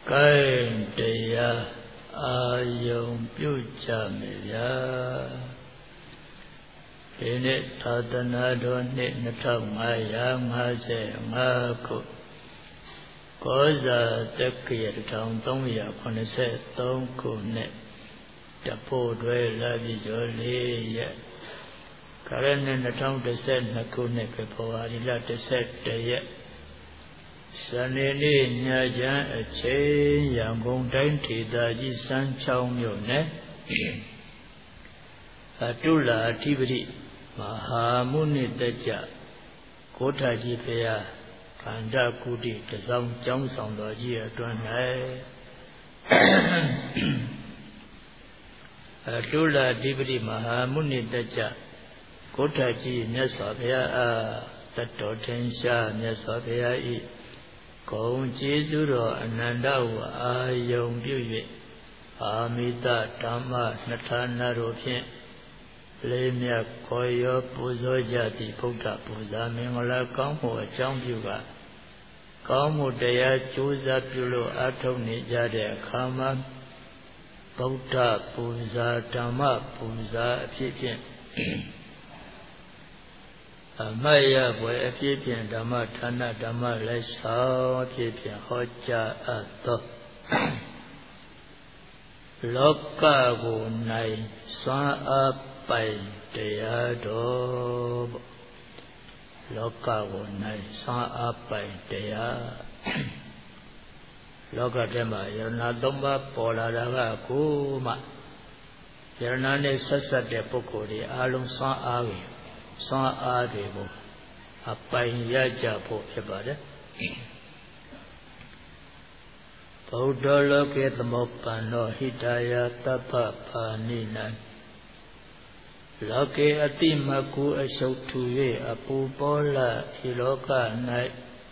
Kain Deya Ayong Pyuchamya Ini Tatanado Nitnatangaya Ngase Ngaku Koza Tekir Tang Tongya Konese Tongku Net Tapo Dwe Labi Joli Karene Natang Deset Nakune Pepawari La Deset Deye Sanini Nyajan Ache Yangon Dainti Daji San Chao Myo Ne Atula Atibri Mahamuni Daja Kotaji Peya Kanda Kuti Tazam Jam Sang Doji Atuan Hai Atula Atibri Mahamuni Daja Kotaji Nyasa Peya Tato Tensha Nyasa Peya I Kong Jizuro Anandawa Ayong Pyuye Amita Dhamma Natana Rupin Lemya Koyo Puzo Jati Pukta Puza Mingala Kangmo Chang Pyuga Kangmo Daya Chuza Pyulo Atoni Jade Kama Pukta Puza Dhamma Puza Pipin Amaya Boy Pipin Dhamma Thana Dhamma Lesa Pipin Hoja Ato Loka Go Nai Swa Pai Deya Loka Go Nai Swa Pai Deya Loka Dhamma Yarana Domba Pola Daga Kuma Yarana Ne Sasa De Pukuri Alum Swa Avi Swa Avi Bo Apai Yaja Po Ebade Paudolo Ke Tamopano Hidaya Tapa Paninan Loke Atimaku Ashoktuye Apu Pola Hiloka Nai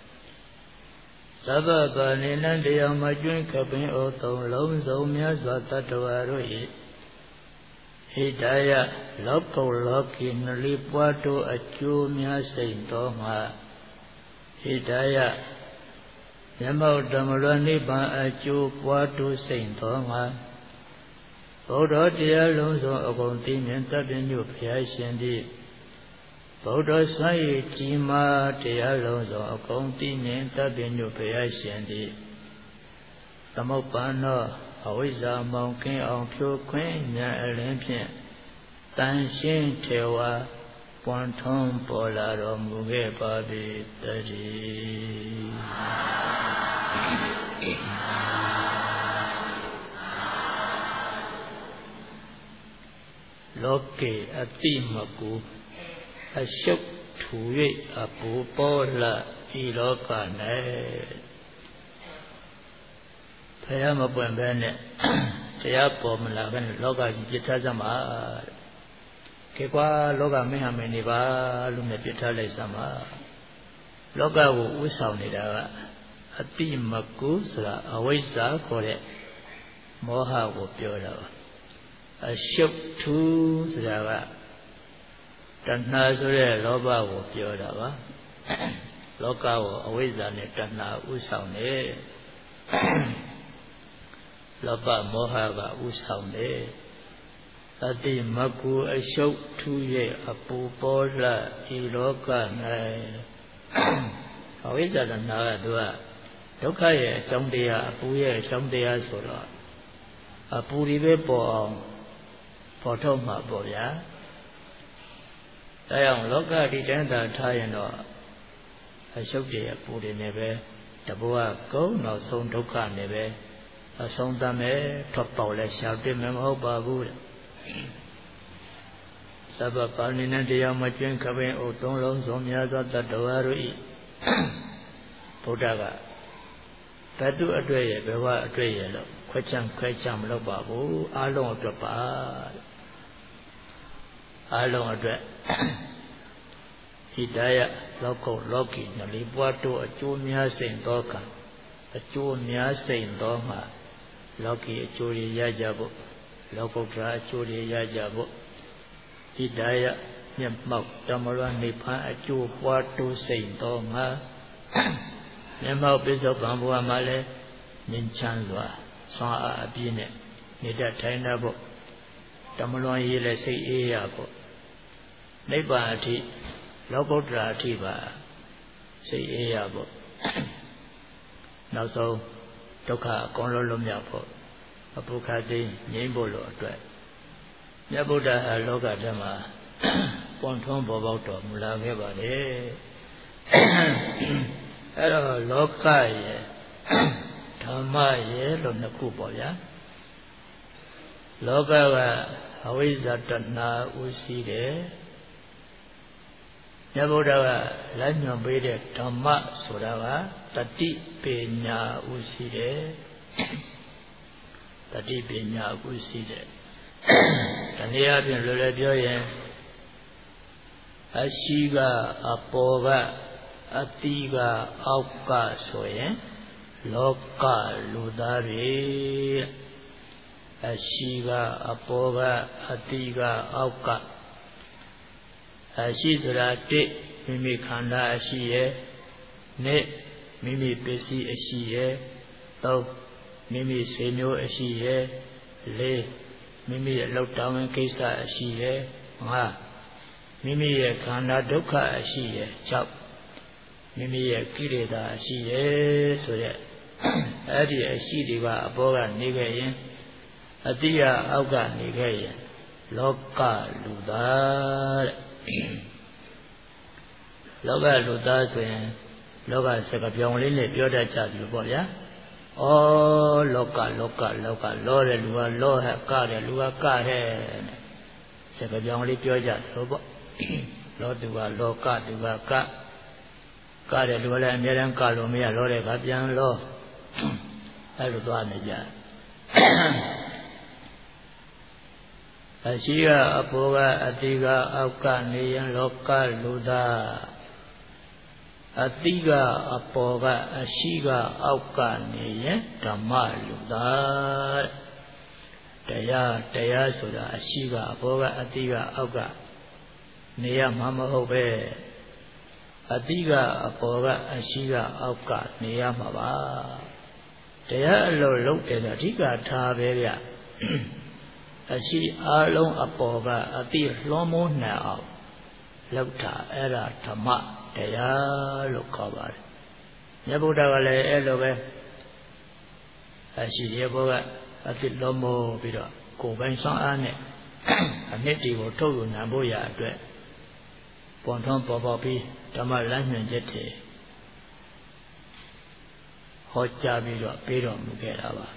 Saba Paninan Diyamajun Kapin Otong Lom Zomya Zwatatawaro Hidaya Loko Loki Nalipwato Achu Mya Saintonga Hidaya Yamau Damalani Ba Achu Pwato Saintonga Bodo Tia Lonzo Ogonti Menta Binu Pia Shendi Bodo Sai Jima Tia Lonzo Ogonti Menta Binu Pia Shendi Tamopano Awiza Monkin on Pyo Queen Nya Olympian Tan Shin Tewa Ponton Polaro Muge Babi Tari Loke Atimaku Ashok Tuye Apu Pola Iloka Ne Payama Bene Tayapom Lagan Loga Jitazama Kekwa Loga Mehameniba Lume Pitale Sama Loga Usaunida Atimaku Sra Awisa Kore Moha Wopiola Ashok Tu Sra Tanna Sure Loba Wopiola Loga Awisa Netana Usaune Loba Mohaga Usaune Ati Maku Ashok Tuye Apu Pola Iloka Nai Awisa Naga Dua Dokaye Songdea Apuye Songdea Sura Apuribe Po Potoma Boya Dayang Loka Ditenda Tayano Ashok Dea Puri Nebe Tabua Go No Song Doka Nebe A song dame top powle shouted memo babu Saba Palina Dia Machin Kabe Oton Long Somyaza Tatawaru Podaga Tatu Adway Beva Adway Quacham Lobabu Along Drapa Along Adway Hidaya Loco Loki Nalibuato a Jumia Saint Doka a Jumia Saint Doma Loki Churi Yajabo, Loco Tra Churi Yajabo, Hidaya Nyamok Damaran Nipa Achu Watu Saint Doma Nyamok Bishop Bambua Male ငြိမ်းချမ်းစွာစွမ်းအားအပြည့်နဲ့နေတတ်ထိုင်တတ်ဖို့တမလွန်ရေးလည်းစိတ်အေးရဖို့နိဗ္ဗာန်အထိလောကုတ္တရာအထိပါစိတ်အေးရဖို့နောက်ဆုံးဒုက္ခအကုန်လုံးလွတ်မြောက်ဖို့အပုခသိငြိမ်းဖို့လို့အတွက်မြတ်ဗုဒ္ဓဟာလောကထဲမှာပွန်ထွန်းပေါ်ပေါက်တော်မူလာခဲ့ပါလေအဲ့တော့လောကရဲ့ဓမ္မရဲ့လို့နှစ်ခုပေါ့ဗျာလောကကအဝိဇ္ဇတဏှာဥရှိတယ်မြတ်ဗုဒ္ဓကလမ်းညွှန်ပေးတဲ့ဓမ္မဆိုတာကတတိပညာဥရှိတယ်တတိပညာဥရှိတယ်ဒီနေ့အပြင်လွယ်လွယ်ပြောရင်အရှိကအပေါ်ကအတိကအောက်ကဆိုရင်လောကလူသားတွေအရှိကအပေါ်ကအတိကအောက်ကအရှိဆိုတာတစ်မိမိခန္ဓာအရှိရဲ့နှစ်မိမိပစ္စည်းအရှိရဲ့သုံးမိမိစေမျိုးအရှိရဲ့လေးမိမိရဲ့လောက်တောင်းဝင်ကိစ္စအရှိရဲ့ငါမိမိရဲ့ခန္ဓာဒုက္ခအရှိရဲ့6မိမိရဲ့ကိလေသာအရှိရဲ့ဆိုတဲ့အဲ့ဒီအရှိတွေကအပေါ်ကနေခဲ့ရင်အတိယအောက်ကနေခဲ့ရင်လောကလူသားတဲ့လောကလူသားဆိုရင်လောကစကားပြောင်းလေးနဲ့ပြောတတ်ကြပြီပေါ့ဗျာဩလောကလောတဲ့လူကလောဟကတဲ့လူကကတဲ့စကားပြောင်းလေးပြောကြတယ်ပေါ့လောသူကလောကသူကကတဲ့လူကလည်းအများတန်းကလို့မရလောတဲ့ကပြန်လောအဲ့လိုသွားနေကြအရှိကအပေါ်ကအတိကအောက်ကနေရင်လောကလူသားအတိကအပေါ်ကအရှိကအောက်ကနေရင်ဓမ္မလူသားတရားဆိုတာအရှိကအပေါ်ကအတိကအောက်ကနေရမှာမဟုတ်ပဲအတိကအပေါ်ကအရှိကအောက်ကနေရမှာပါတရားအလို့လုပ်တယ်ဆိုအဓိကထားပဲဗျအရှိအလုံးအပေါ်ကအတိလွှမ်းမိုးနိုင်အောင်လောက်တာအဲ့ဒါဓမ္မတရားလို့ခေါ်ပါတယ်မြတ်ဗုဒ္ဓကလည်းအဲ့လိုပဲအရှိရဲ့ဘောကအတိလွှမ်းမိုးပြီးတော့ကိုယ်ပိုင်ဆွမ်းအားနဲ့အနှစ်တွေကိုထုတ်ယူနိုင်ဖို့ရအတွက်ပွန်ထွန်းပေါ်ပေါက်ပြီးဓမ္မလမ်းညွှန်ချက်တွေဟောကြားပြီးတော့ပေးတော်မူခဲ့တာပါ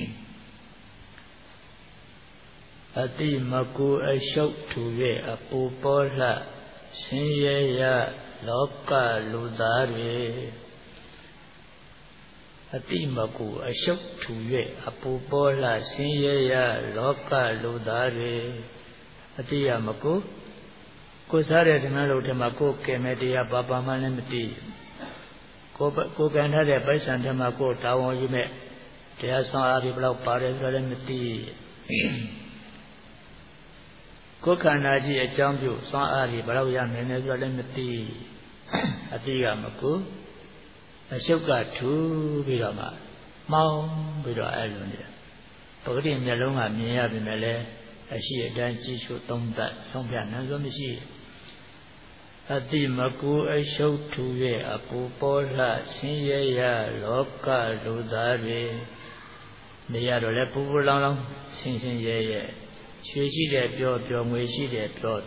အတိမကူအရှုပ်ထူ၍အပူပေါ်လှဆင်းရဲရလောကလူသားတွေအတိမကူအရှုပ်ထူ၍အပူပေါ်လှဆင်းရဲရလောကလူသားတွေအတိယမကူကိုစားတဲ့ဓမ္မလို့ဓမ္မကိုကဲမဲ့တရားဘာမှလည်းမသိကိုကံထားတဲ့ပိုက်ဆံဓမ္မကိုတာဝန်ယူမဲ့တရားဆောင်အားဒီဘလောက်ပါတယ်ဆိုလည်းမသိကိုယ်ခန္ဓာကြီးအကြောင်းပြုစွမ်းအားတွေဘယ်လောက်ရနိုင်လဲဆိုတော့လည်းမသိအတိကမကူအရှုပ်ကထူပြီးတော့မှမောင်းပြီးတော့အဲ့လိုနေပဂတိမျက်လုံးကမြင်ရပြီမဲ့လည်းအရှိအတိုင်းကြည့်ရှုသုံးသပ်ဆုံးဖြတ်နိုင်စွမ်းမရှိအတိမကူအရှုပ်ထူ၍အပူပေါ်လှဆင်းရဲရလောကလူသားတွေနေရတော့လည်းပူပူလောင်လောင်ဆင်းဆင်းရဲရဲရွှေရှိတယ်ပြောငွေရှိတယ်ပြော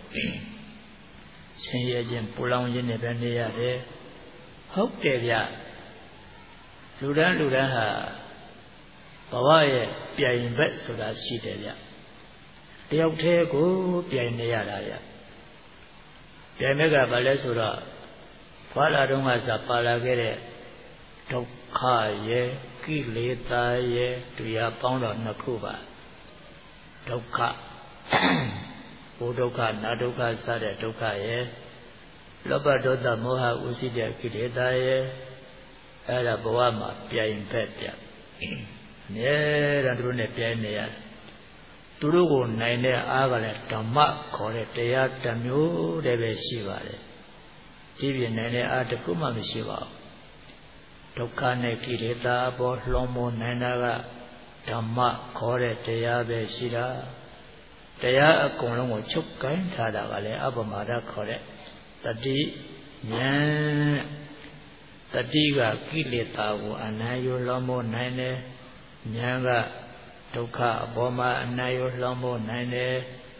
ဆင်းရဲခြင်းပူလောင်ခြင်းနဲ့ပဲနေရတယ်ဟုတ်တယ်ဗျလူတန်းဟာဘဝရဲ့ပြိုင်ဘက်ဆိုတာရှိတယ်ဗျတယောက်တည်းကိုပြိုင်နေရတာဗျပြိုင်ဘက်ကဘာလဲဆိုတော့ဖွာလာတုန်းကစပါလာခဲ့တဲ့ဒုက္ခရဲ့ကိလေသာရဲ့တရားပေါင်းတော့နှစ်ခုပါဒုက္ခဘုဒုက္ခနာဒုက္ခစတဲ့ဒုက္ခရဲ့လောဘဒေါသမောဟဥရှိတဲ့ကိလေသာရဲ့အဲ့ဒါဘဝမှာပြိုင်ဘက်ပြအမြဲတမ်းသူတို့နဲ့ပြိုင်နေရတယ်သူတို့ကိုနိုင်တဲ့အားကလည်းဓမ္မခေါ်တဲ့တရားတစ်မျိုးတည်းပဲရှိပါတယ်ဒီပြင်နိုင်တဲ့အားတစ်ခုမှမရှိပါဘူးဒုက္ခနဲ့ကိလေသာအပေါ်လွှမ်းမိုးနိုင်တာကဓမ္မခေါ်တဲ့တရားပဲရှိတာတရားအကုန်လုံးကိုချုပ်ကိုင်းထားတာကလည်းအပမာဒခေါ်တဲ့တတိဉာဏ်တတိကကိလေသာကိုအနံ့ယူလွှမ်းမိုးနိုင်တယ်ဉာဏ်ကဒုက္ခအပေါ်မှာအနံ့ယူလွှမ်းမိုးနိုင်တယ်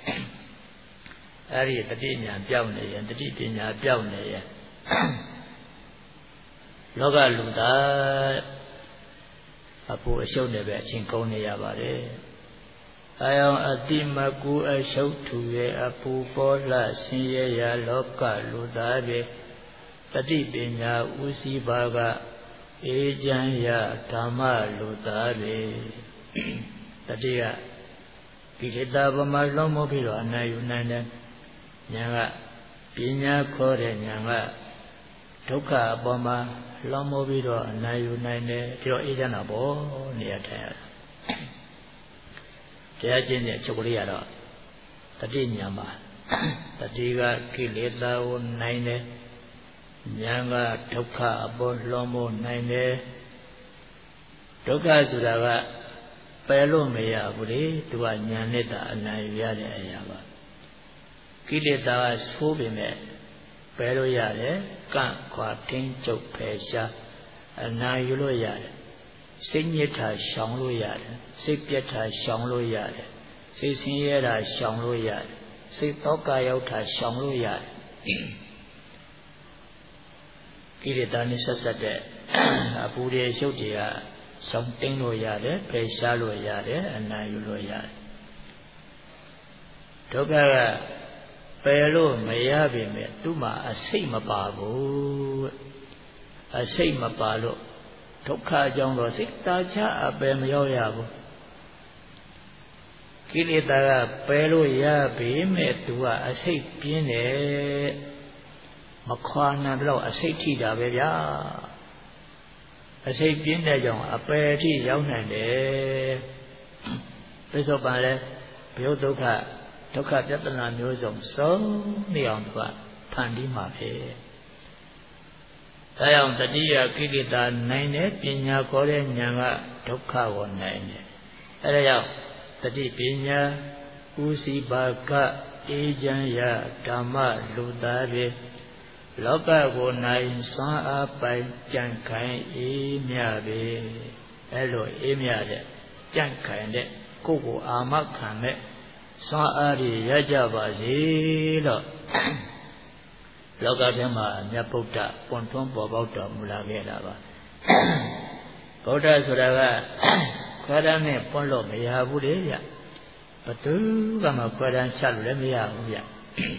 အဲ့ဒီတတိဉာဏ်ပြောင်းနေရင်တတိပညာပြောင်းနေရင်လောကလူသားအပူအရှုပ်တွေပဲအချင်းကုန်နေရပါတယ်အယောင်အတိမကူအရှုပ်ထူရဲ့အပူပေါ်လှဆင်းရဲရာလောကလူသားတွေတတိပညာဥစည်းပါကအေးချမ်းရာဓမ္မလူသားတွေတတိယကိလေသာပမာလွန်မိုးပြီးတော့အနာယူနိုင်တယ်ဉာဏ်ကပညာခေါ်တဲ့ဉာဏ်ကဒုက္ခအပေါ်မှာလွန်မိုးပြီးတော့အနာယူနိုင်တယ်ဒီတော့အေးချမ်းတာပေါ့နေရာထိုင်ရတာတရားကျင့်တဲ့အချုပ်ကလေးကတော့တတိဉာဏ်မှာတတိကကိလေသာကိုနိုင်တယ်ဉာဏ်ကဒုက္ခအပေါ်လွန်မိုးနိုင်တယ်ဒုက္ခဆိုတာကပယ်လို့မရဘူးလေသူကဉာဏ်နဲ့တာအနိုင်ရတဲ့အရာပါကိလေသာကဆိုးပေမဲ့ပယ်လို့ရတယ်ကန့်ခွာထင်းကျုပ်ဖယ်ရှားအနိုင်ယူလို့ရတယ်စိတ်ညစ်တာရှောင်လို့ရတယ်စိတ်ပြတ်တာရှောင်လို့ရတယ်စိတ်ဆင်းရဲတာရှောင်လို့ရတယ်စိတ်သောကရောက်တာရှောင်လို့ရတယ်ကိလေသာနဲ့ဆက်ဆက်တဲ့အပူတွေရှုပ်တွေကရှောင်တင်းလို့ရတယ်ဖယ်ရှားလို့ရတယ်အနိုင်ယူလို့ရတယ်ဒုက္ခကပယ်လို့မရပေမဲ့သူ့မှာအစိတ်မပါဘူးအစိတ်မပါလို့ဒုက္ခအကြောင်းတော့စိတ်တာချအပယ်မရောက်ရဘူးကိလေသာကပယ်လို့ရပေမဲ့သူကအစိတ်ပြင်းတယ်မခွာနိုင်တော့အစိတ်ထိတာပဲဗျာအစိတ်ပြင်းတဲ့ကြောင့်အပယ်ထိရောက်နိုင်တယ်ပြစ္ဆုတ်ပန်လဲဘုဒ္ဓဒုက္ခပြဿနာမျိုးစုံစုံနေအောင်သူကဖန်တီးမှာပဲဒါကြောင့်တတိယကိလေသာနိုင်တဲ့ပညာခေါ်တဲ့ဉာဏ်ကဒုက္ခကိုနိုင်တယ်အဲဒါကြောင့်တတိပညာဥစီပါကအေးချမ်းရာဓမ္မလူသားတွေလောကကိုနိုင်စွမ်းအားပိုင်ကြံ့ခိုင်အေးမြပဲအဲလိုအေးမြတဲ့ကြံ့ခိုင်တဲ့ကိုယ့်ကိုအာမခံတဲ့စွမ်းအားတွေရကြပါစေလို့လောကထဲမှာမြတ်ဗုဒ္ဓပွန်ထွန်းပေါ်ပေါက်တော်မူလာခဲ့တာပါဗုဒ္ဓဆိုတာကခွဲတမ်းနဲ့ပွန်လို့မရဘူးလေဗျဘသူကမှခွဲတမ်းချလို့လည်းမရဘူးဗျ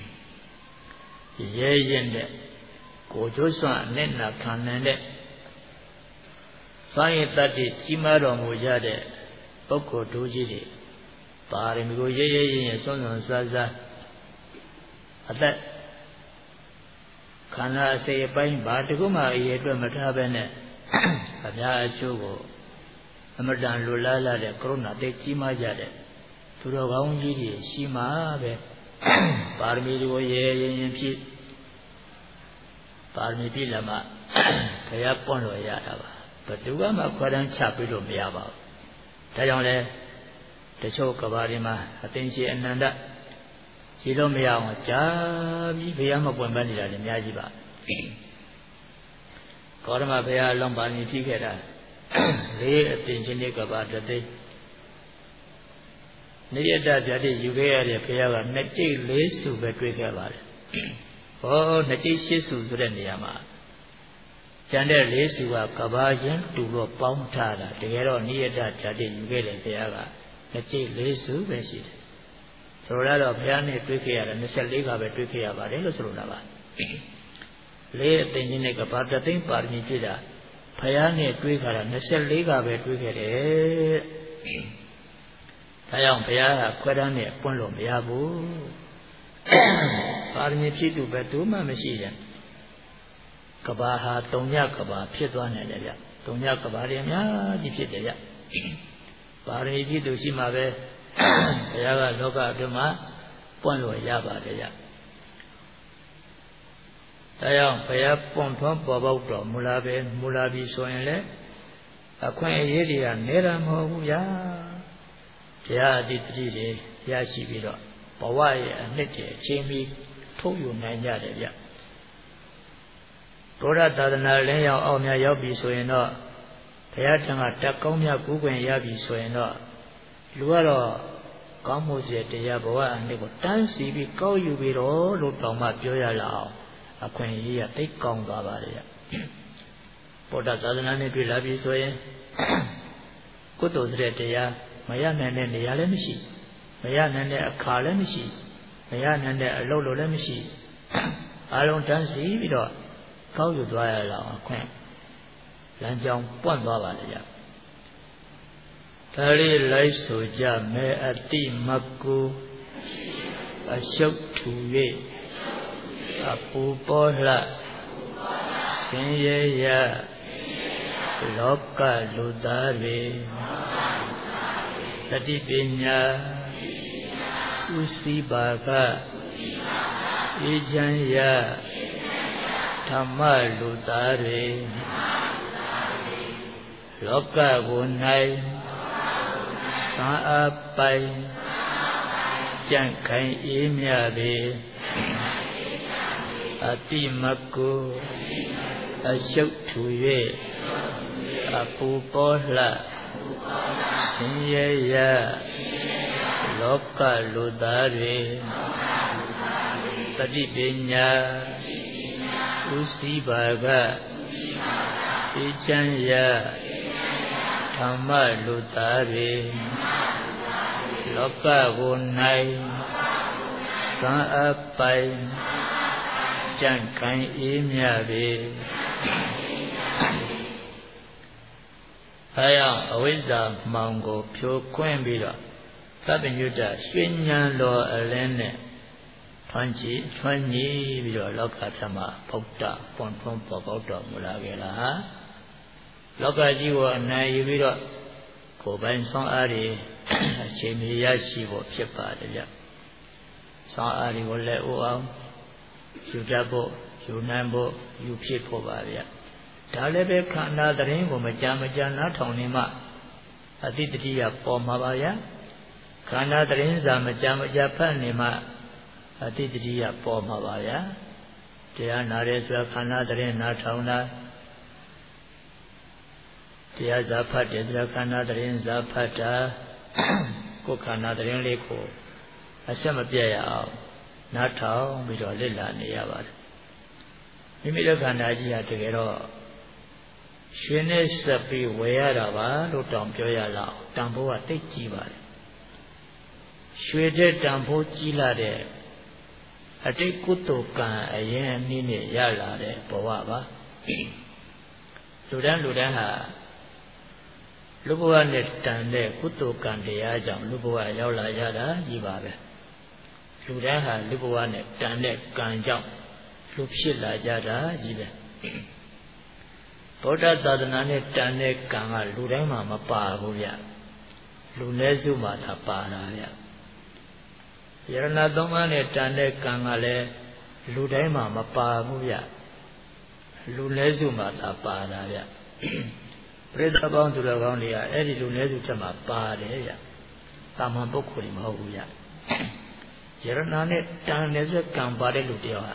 ရဲရင်တဲ့ကိုကျိုးစွမ်းအနဲ့နာခံနိုင်တဲ့စွမ်းရည်တတ္တိကြီးမားတော်မူကြတဲ့ပုဂ္ဂိုလ်တို့ကြီးတွေပါရမီကိုရဲရင်စွန့်စွန့်စားစားအသက်ခန္ဓာအစိတ်အပိုင်းဘာတခုမှအရေးအတွက်မထားဘဲနဲ့အများအကျိုးကိုအမတန်လိုလားလာတဲ့ကရုဏာတိတ်ကြီးမားကြတဲ့သူတော်ကောင်းကြီးတွေရှိမှပဲပါရမီတွေကိုရဲရင်ဖြည့်ပါရမီပြည့်လာမှဘုရားပွင့်လို့ရတာပါဘယ်သူမှခွဲတမ်းချပြီးလို့မရပါဘူးဒါကြောင့်လဲတချို့ကဘာတွေမှာအသိရှိအနန္တရှိလို့မရအောင်ကြာပြီးဘုရားမပွင့်ပန်းနေတာလည်းအများကြီးပါကောရမဘုရားအလုံးပါနေဖြစ်ခဲ့တာလေးအသိချင်းတွေကဘာတသိနိယတပြတိယူခဲ့ရတဲ့ဘုရားကနှစ်ကျိတ်လေးစုပဲတွေ့ခဲ့ပါတယ်ဟောနှစ်ကျိတ်ရှစ်စုဆိုတဲ့နေရာမှာကျန်တဲ့လေးစုကကဘာချင်းတူလို့ပေါင်းထားတာတကယ်တော့နိယတပြတိယူခဲ့တဲ့ဘုရားကနှစ်ကျိတ်လေးစုပဲရှိတယ်ဆိုတော့ဘုရားနဲ့တွေ့ခဲ့ရတာ24ကပဲတွေ့ခဲ့ရပါတယ်လို့ဆိုလိုတာပါလေးအသိချင်းတွေကဘာတသိမ့်ပါရမီပြည့်တာဘုရားနဲ့တွေ့ခါတာ24ကပဲတွေ့ခဲ့တယ်ဒါကြောင့်ဘုရားကခွဲတမ်းနဲ့ပွင့်လို့မရဘူးပါရမီဖြစ်သူပဲသူမှမရှိရင်ကဘာဟာတုံညကဘာဖြစ်သွားနိုင်တယ်ဗျတုံညကဘာတွေအများကြီးဖြစ်တယ်ဗျပါရမီဖြစ်သူရှိမှပဲဘုရားကလောကအတွင်းမှာပွင့်လို့ရပါတယ်ဗျဒါကြောင့်ဘုရားပွန်ထွန်းပေါ်ပေါက်တော်မူလာပြီဆိုရင်လေအခွင့်အရေးတွေကနေတာမဟုတ်ဘူးဗျာတရားအတိတ်တွေရရှိပြီးတော့ဘဝရဲ့အနှစ်တွေအချိန်မီထုတ်ယူနိုင်ကြတယ်ဗျဘုရားသာသနာလင်းရောက်အောင်များရောက်ပြီဆိုရင်တော့ဘုရားထံကတက်ကောင်းမြတ်ကူးခွင့်ရပြီဆိုရင်တော့လူကတော့ကောင်းမှုစေတရားဘဝအနှစ်ကိုတန်းစီပြီးကောက်ယူပြီးတော့လို့တောင်မှပြောရလာအောင်အခွင့်အရေးကသိကောင်းသွားပါလေဗုဒ္ဓသာသနာနဲ့တွေ့လာပြီဆိုရင်ကုသိုလ်တဲ့တရားမရနိုင်တဲ့နေရာလည်းမရှိမရနိုင်တဲ့အခါလည်းမရှိမရနိုင်တဲ့အလုပ်လိုလည်းမရှိအလုံးတန်းစီပြီးတော့ကောက်ယူသွားရလာအောင်အခွင့်လမ်းကြောင်းပွင့်သွားပါလေဒါလေးလိုက်ဆိုကြမယ်အတိမကုအရှုပ်ထူ၍အပူပေါ်လှဆင်းရဲရလောကလူသားတွေတတိပညာဥစီပါကအေချမ်းရဓမ္မလူသားတွေလောကကို၌သာအပိုင်ကြံ့ခိုင်အေးမြပေအတိမကုအရှုပ်ထူ၍အပူပေါ်လှဆင်းရဲရလောကလူသားတွေတတိပညာဥစီပါကအေချမ်းရဓမ္မလူသားတွေလောကကို၌သံအပိုင်ကြံ့ခိုင်အေးမြပေအဲကြောင့်အဝိဇ္ဇာမှောင်ကိုဖြိုခွင်းပြီးတော့သဗ္ဗညုတရွှေဉဏ်တော်အလင်းနဲ့ထွန်းကြည့်ပြီးတော့လောကဓမ္မဗုဒ္ဓပွန်ထွန်းပေါ်ပေါက်တော်မူလာခဲ့လားလောကကြီးကိုအနိုင်ယူပြီးတော့ကိုယ်ပိုင်ဆွမ်းအားတွေအချိန်မီရရှိဖို့ဖြစ်ပါတယ်ဗျဆွမ်းအားတွေကိုလည်းအိုးအောင်ယူတတ်ဖို့ယူနိုင်ဖို့ယူဖြစ်ဖို့ပါဗျဒါလည်းပဲခန္ဓာတရင်ကိုမကြနားထောင်နေမှအတိတတိယပေါ်မှာပါဗျခန္ဓာတရင်စာမကြဖတ်နေမှအတိတတိယပေါ်မှာပါဗျတရားနာရဲဆိုတာခန္ဓာတရင်နားထောင်တာတရားဇာဖတ်တယ်ဆိုတာခန္ဓာတရင်ဇာဖတ်တာကိုယ်ခန္ဓာတရင်လေးကိုအဆက်မပြတ်ရအောင်နားထောင်ပြီးတော့လေ့လာနေရပါတယ်မိမိတို့ခန္ဓာကြီးဟာတကယ်တော့ရွှေနဲ့ဆက်ပြီးဝယ်ရတာပါလို့တောင်ပြောရလောက်တန်ဖိုးကတိတ်ကြီးပါတယ်ရွှေတဲ့တန်ဖိုးကြီးလာတဲ့အတိတ်ကုသိုလ်ကံအရင်အနည်းနဲ့ရလာတဲ့ဘဝပါလူတိုင်းဟာလူဘဝနဲ့တန်တဲ့ကုသိုလ်ကံတရားကြောင့်လူဘဝရောက်လာကြတာကြီးပါပဲလူတိုင်းဟာလူဘဝနဲ့တန်တဲ့ကံကြောင့်လူဖြစ်လာကြတာကြီးပဲဗုဒ္ဓသာသနာနဲ့တန်တဲ့ကံကလူတိုင်းမှာမပါဘူးဗျလူနည်းစုမှာသာပါတာဗျယရဏသုံးပါးနဲ့တန်တဲ့ကံကလည်းလူတိုင်းမှာမပါဘူးဗျလူနည်းစုမှာသာပါတာဗျပရိသတ်ပေါင်းသူတော်ကောင်းတွေကအဲ့ဒီလူနည်းစုထက်မှာပါတယ်ဗျတာမန်ပုဂ္ဂိုလ်တွေမဟုတ်ဘူးဗျယရဏနဲ့တန်တဲ့ဆိုကံပါတဲ့လူတယောက်ဟာ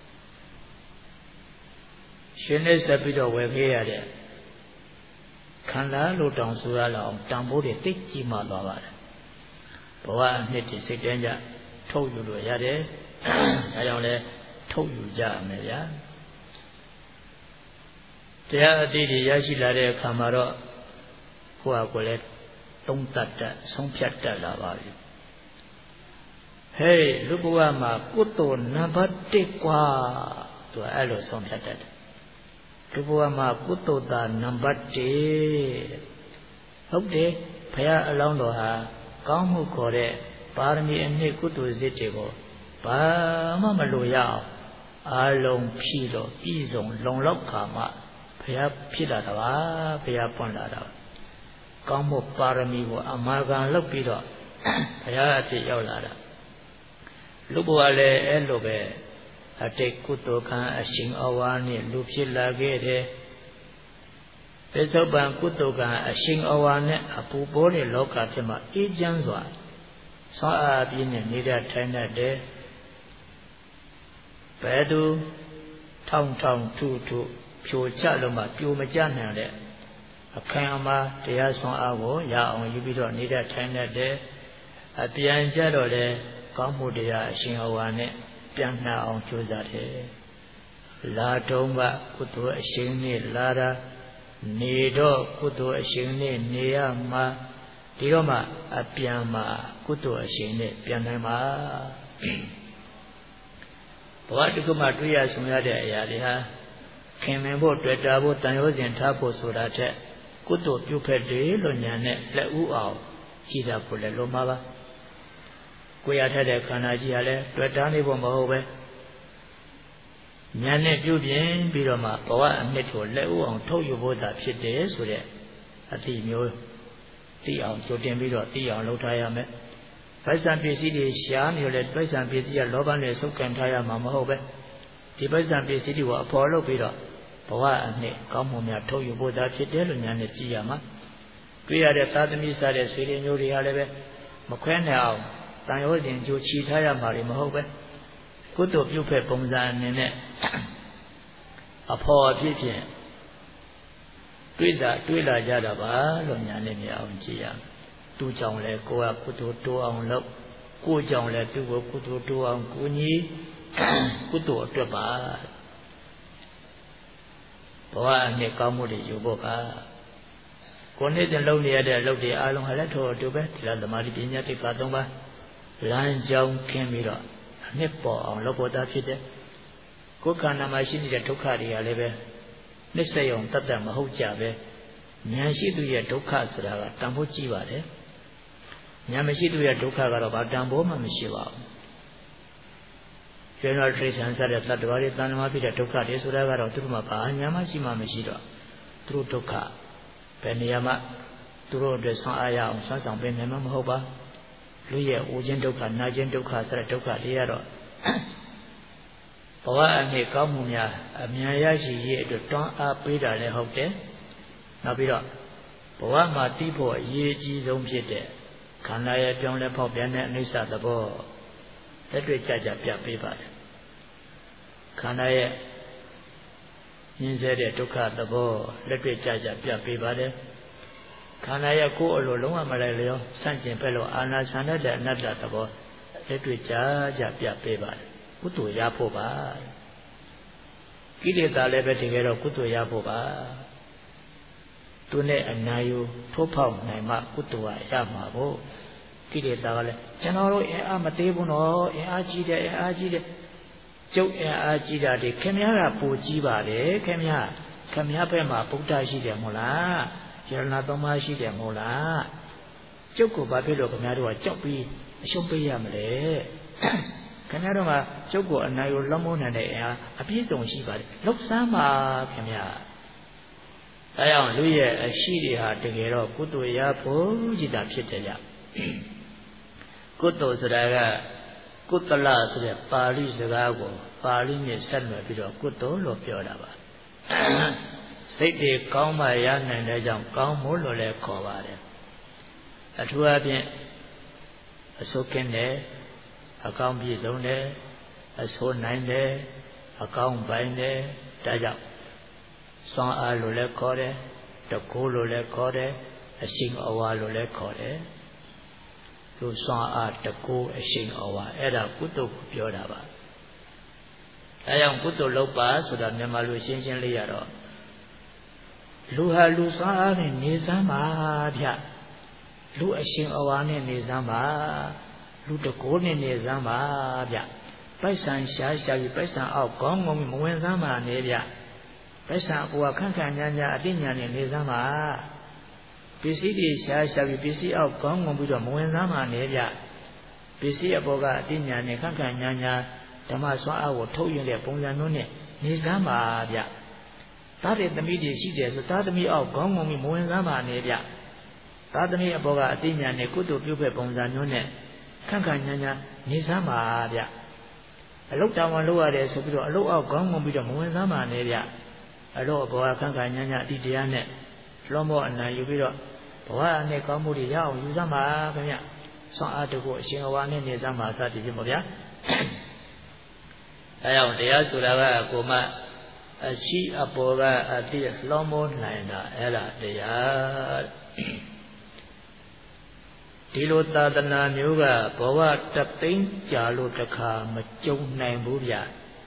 ရှင်နဲ့ဆက်ပြီးတော့ဝယ်ခဲ့ရတဲ့ခန္ဓာလိုတောင်ဆိုရလောက်တန်ဖိုးတွေသိကြီးမှသွားပါတယ်ဘဝအနှစ်တွေစိတ်တန်းကြထုတ်ယူလို့ရတယ်ဒါကြောင့်လဲထုတ်ယူကြမယ်ဗျာတရားအတိတွေရရှိလာတဲ့အခါမှာတော့ကိုယ့်ဟာကိုယ်လည်းသုံးသပ်တတ်ဆုံးဖြတ်တတ်လာပါပြီဟေးလူဘဝမှာကုသိုလ်နံပါတ်1กว่าသူအဲ့လိုဆုံးဖြတ်တတ်တယ်လူဘဝမှာကုသိုလ်သာနံပါတ်1ဟုတ်တယ်ဘုရားအလောင်းတော်ဟာကောင်းမှုခေါ်တဲ့ပါရမီအနှစ်ကုသိုလ်စစ်တွေကိုဘာမှမလိုရအောင်အာလုံးဖြည့်တော့ပြည်စုံလုံလောက်ခါမှဘုရားဖြစ်လာတာပါဘုရားပွင့်လာတာကောင်းမှုပါရမီကိုအမာခံလုပ်ပြီးတော့ဘုရားအဖြစ်ရောက်လာတာလူဘဝလည်းအဲ့လိုပဲအတိတ်ကုသိုလ်ကံအရှင်အဝါနဲ့လူဖြစ်လာခဲ့တယ်ပစ္စုပန်ကုသိုလ်ကံအရှင်အဝါနဲ့အပူပေါ်တဲ့လောကဖြစ်မှာအေးချမ်းစွာဆောင်းအားပြင်းနဲ့နေရထိုင်တတ်တယ်ဘယ်သူထောင်ထောင်ထုထုဖြိုချလို့မှပြိုမကျနိုင်တဲ့အခမ်းအမားတရားဆွမ်းအားကိုရအောင်ယူပြီးတော့နေတတ်ထိုင်တတ်တယ်အပြန်ကြတော့လေကောင်းမှုတရားအရှင်အဝါနဲ့ပြန်နှံ့အောင်ကြိုးစားတယ်လာတုံးကကုသိုလ်အရှင်နဲ့လာတာနေတော့ကုသိုလ်အရှင်နဲ့နေရမှာဒီတော့မှအပြန်မှာကုသိုလ်အရှင်နဲ့ပြန်နိုင်မှာဘဝတစ်ခုမှတွေ့ရဆုံရတဲ့အရာတွေဟာခင်မင်ဖို့တွေ့တာဖို့တန်ရိုးစဉ်ထားဖို့ဆိုတာထက်ကုသိုလ်ပြုဖက်တယ်လို့ညာနဲ့လက်ဥအောင်ကြည်တာဖို့လည်းလိုမှာပါကိုရထက်တဲ့ခန္ဓာကြီးကလည်းတွေ့တာနေဖို့မဟုတ်ပဲညာနဲ့ပြုပြင်ပြီးတော့မှဘဝအနှစ်ကိုလက်ဥအောင်ထုတ်ယူဖို့သာဖြစ်တယ်ဆိုတဲ့အသည့်မျိုးသိအောင်ကြိုတင်ပြီးတော့သိအောင်လုပ်ထားရမယ်ပိုက်ဆံပစ္စည်းတွေရှားနေရတဲ့ပိုက်ဆံပစ္စည်းကလောဘနဲ့စုပ်ကန်ထားရမှာမဟုတ်ပဲဒီပိုက်ဆံပစ္စည်းတွေကိုအဖော်လုပ်ပြီးတော့ဘဝအနှစ်ကောင်းမှုများထုတ်ယူဖို့သာဖြစ်တယ်လို့ညာနဲ့ကြည့်ရမှာတွေ့ရတဲ့သာသမီစားတဲ့ဆွေတွေမျိုးတွေဟာလည်းပဲမခွဲနိုင်အောင်တန်ရိုးစဉ်ကြိုချီထားရမှာတွေမဟုတ်ပဲကုသိုလ်ပြုဖက်ပုံစံအနေနဲ့အဖော်အဖြစ်ဖြင့်တွေ့လာကြတာပါလို့ညာနဲ့မြင်အောင်ကြည့်ရသူ့ကြောင့်လဲကိုယ်ကကုသိုလ်တိုးအောင်လုပ်ကိုယ်ကြောင့်လဲသူ့ကိုကုသိုလ်တိုးအောင်ကိုကြီးကုသိုလ်အတွက်ပါဘဝအနှစ်ကောင်းမှုတွေယူဖို့ပါကိုနေ့တင်လုပ်နေရတဲ့အလုပ်တွေအားလုံးဟာလည်းထို့အတူပဲဒီလားသမာဓိပညာတိတ်္ခါ၃ပါးလမ်းကြောင်းခင်းပြီးတော့အနှစ်ပေါ်အောင်လုပ်ဖို့တာဖြစ်တယ်ကိုယ်ခန္ဓာမှာရှိနေတဲ့ဒုက္ခတွေကလည်းပဲနှိစ္စယုံတတ်တတ်မဟုတ်ကြပဲဉာဏ်ရှိသူရဲ့ဒုက္ခဆိုတာကတန်ဖိုးကြီးပါတယ်ဉာဏ်မရှိသူရဲ့ဒုက္ခကတော့ဘာတန်ဖိုးမှမရှိပါဘူးကျေတော်ထိဆန်စားတဲ့သတ္တဝါတွေတဏှာဖြစ်တဲ့ဒုက္ခတွေဆိုတာကတော့သူတို့မှာဘာဉာဏ်မှရှိမှမရှိတော့သူတို့ဒုက္ခဘယ်နေရာမှာသူတို့အတွက်ဆွမ်းအားရအောင်ဆွမ်းဆောင်ပေးနိုင်မှာမဟုတ်ပါလူရဲ့အိုခြင်းဒုက္ခနာခြင်းဒုက္ခဆိုတဲ့ဒုက္ခတွေကတော့ဘဝအနှစ်ကောင်းမှုများအမြန်ရရှိရေးအတွက်တွန်းအားပေးတာလည်းဟုတ်တယ်နောက်ပြီးတော့ဘဝမှာသိဖို့အရေးအကြီးဆုံးဖြစ်တဲ့ခန္ဓာရဲ့ပြောင်းလဲဖောက်ပြန်တဲ့အနိစ္စသဘောလက်တွေ့ကြကြပြပေးပါတယ်ခန္ဓာရဲ့ညှင်းဆဲတဲ့ဒုက္ခသဘောလက်တွေ့ကြကြပြပေးပါတယ်ခန္ဓာရဲ့ကိုယ်အလိုလုံးဝမလိုက်လျောစန့်ကျင်ဖက်လို့အာနာဆန္ဒတဲ့အနတ္တသဘောလက်တွေ့ကြကြပြပေးပါတယ်ကုသိုလ်ရဖို့ပါကိလေသာလည်းပဲတကယ်တော့ကုသိုလ်ရဖို့ပါသူနဲ့အနာယူထိုးဖောက်နိုင်မှကုသိုလ်ရမှာဖို့ကိလေသာကလည်းကျွန်တော်တို့အင်အားမသေးဘူးနော်အင်အားကြီးတယ်ကျုပ်အင်အားကြီးတာဒီခင်ဗျားကပိုကြီးပါလေခင်ဗျားဘက်မှာဗုဒ္ဓရှိတယ်မို့လားယရဏသုံးပါးရှိတယ်မို့လားကျုပ်ကိုဘာဖြစ်လို့ခင်ဗျားတို့ကကြောက်ပြီးအရှုံးပေးရမလဲခင်ဗျားတို့ကကျုပ်ကိုအနိုင်ကိုလွှမ်းမိုးနိုင်တဲ့အင်အားအပြည့်စုံရှိပါတယ်လှုပ်ဆန်းပါခင်ဗျာအဲအောင်လူရဲ့အရှိတွေဟာတကယ်တော့ကုသိုလ်ရဖို့ကြည်တာဖြစ်တယ်ကြကုသိုလ်ဆိုတာကကုသလဆိုတဲ့ပါဠိစကားကိုပါဠိနဲ့ဆက်နွယ်ပြီးတော့ကုသိုလ်လို့ပြောတာပါစိတ်တွေကောင်းမှရနိုင်တဲ့ကြောင့်ကောင်းမှုလို့လည်းခေါ်ပါတယ်အထူးအဖြင့်အစိုးကင်းတယ်အကောင်းပြည့်စုံတယ်အဆိုးနိုင်တယ်အကောင်းပိုင်းတယ်ဒါကြောင့်စွမ်းအားလို့လည်းခေါ်တယ်တကူလို့လည်းခေါ်တယ်အရှိန်အဝါလို့လည်းခေါ်တယ်လူစွမ်းအားတကူအရှိန်အဝါအဲ့ဒါကုသိုလ်ကိုပြောတာပါဒါကြောင့်ကုသိုလ်လုပ်ပါဆိုတာမြန်မာလူရှင်းရှင်းလေးရတော့လူဟာလူစွမ်းအားနဲ့နေစမ်းပါဗျလူအရှိန်အဝါနဲ့နေစမ်းပါလူတကိုးနဲ့နေစမ်းပါဗျပိုက်ဆံရှားပြီးပိုက်ဆံအောက်ခေါင်းငုံမဝင်စမ်းပါနဲ့ဗျပိုက်ဆံအပေါ်ခန့်ခန့်ညာအတိညာနဲ့နေစမ်းပါပစ္စည်းတွေရှားပြီးပစ္စည်းအောက်ခေါင်းငုံပြီးတော့မဝင်စမ်းပါနဲ့ဗျပစ္စည်းအပေါ်ကအတိညာနဲ့ခန့်ခန့်ညာဓမ္မစွမ်းအားကိုထုတ်ယူတဲ့ပုံစံမျိုးနဲ့နေစမ်းပါဗျသားတဲ့သမီးတွေရှိတယ်ဆိုသားသမီးအောက်ခေါင်းငုံပြီးမဝင်စမ်းပါနဲ့ဗျသားသမီးအပေါ်ကအတိညာနဲ့ကုသိုလ်ပြုဖက်ပုံစံမျိုးနဲ့ခန့်ခန့်ညာနေစမ်းပါဗျအလုတ်တောင်မှလုပ်ရတယ်ဆိုပြီးတော့အလုတ်အောက်ခေါင်းငုံပြီးတော့မဝင်စားမှနေဗျအလုတ်အပေါ်ကခန့်ခါညံ့ညံ့အတိတရားနဲ့လွန်မောအနံယူပြီးတော့ဘဝနဲ့ကောင်းမှုတွေရအောင်ယူစမ်းပါခင်ဗျဆွမ်းအားတကူအရှင်အဝါနဲ့နေစမ်းပါစသည်ဖြင့်ပေါ့ဗျာအဲကြောင့်တရားဆိုတာကကိုမအရှိအပေါ်ကအတိလွန်မောနိုင်တာအဲ့ဒါတရားဒီလိုသာသနာမျိုးကဘဝတသိန်းကြာလို့တခါမကြုံနိုင်ဘူးဗျ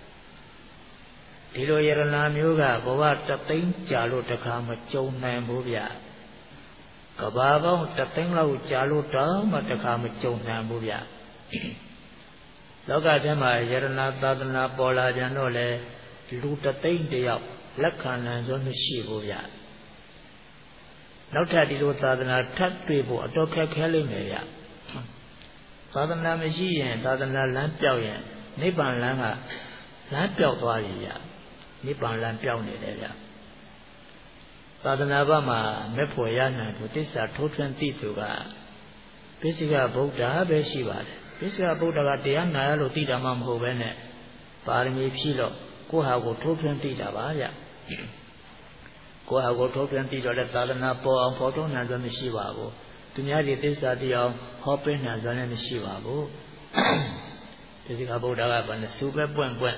ဒီလိုယရနာမျိုးကဘဝတသိန်းကြာလို့တခါမကြုံနိုင်ဘူးဗျကဘာပေါင်းတသိန်းလောက်ကြာလို့တော့မှတခါမကြုံနိုင်ဘူးဗျလောကထဲမှာယရနာသာသနာပေါ်လာကြတော့လေလူတသိန်းတယောက်လက်ခံနိုင်စွမ်းမရှိဘူးဗျနောက်ထပ်ဒီလိုသာသနာထပ်တွေ့ဖို့အတော်ခက်ခဲလိမ့်မယ်ဗျသာသနာမရှိရင်သာသနာလမ်းပြောက်ရင်နိဗ္ဗာန်လမ်းကလမ်းပြောက်သွားပြီဗျနိဗ္ဗာန်လမ်းပြောက်နေတယ်ဗျသာသနာ့ဘက်မှာမဲ့ဖို့ရနိုင်သူတစ္ဆာထိုးထွင်းသိသူကပိစိကဗုဒ္ဓပဲရှိပါတယ်ပိစိကဗုဒ္ဓကတရားနာရလို့သိတာမှမဟုတ်ပဲနဲ့ပါရမီဖြည့်လို့ကိုယ့်ဟာကိုထိုးထွင်းသိတာပါဗျကိုယ့်ဟာကိုထိုးထွင်းသိတော့တဲ့သာသနာပေါ်အောင်ဖော်ထုတ်နိုင်စွမ်းမရှိပါဘူးသူများဒီသစ္စာတရားဟောပေးနိုင်စွမ်းလည်းမရှိပါဘူးပိစိကဗုဒ္ဓကဘာနဲ့စူပဲပွင့်ပွင့်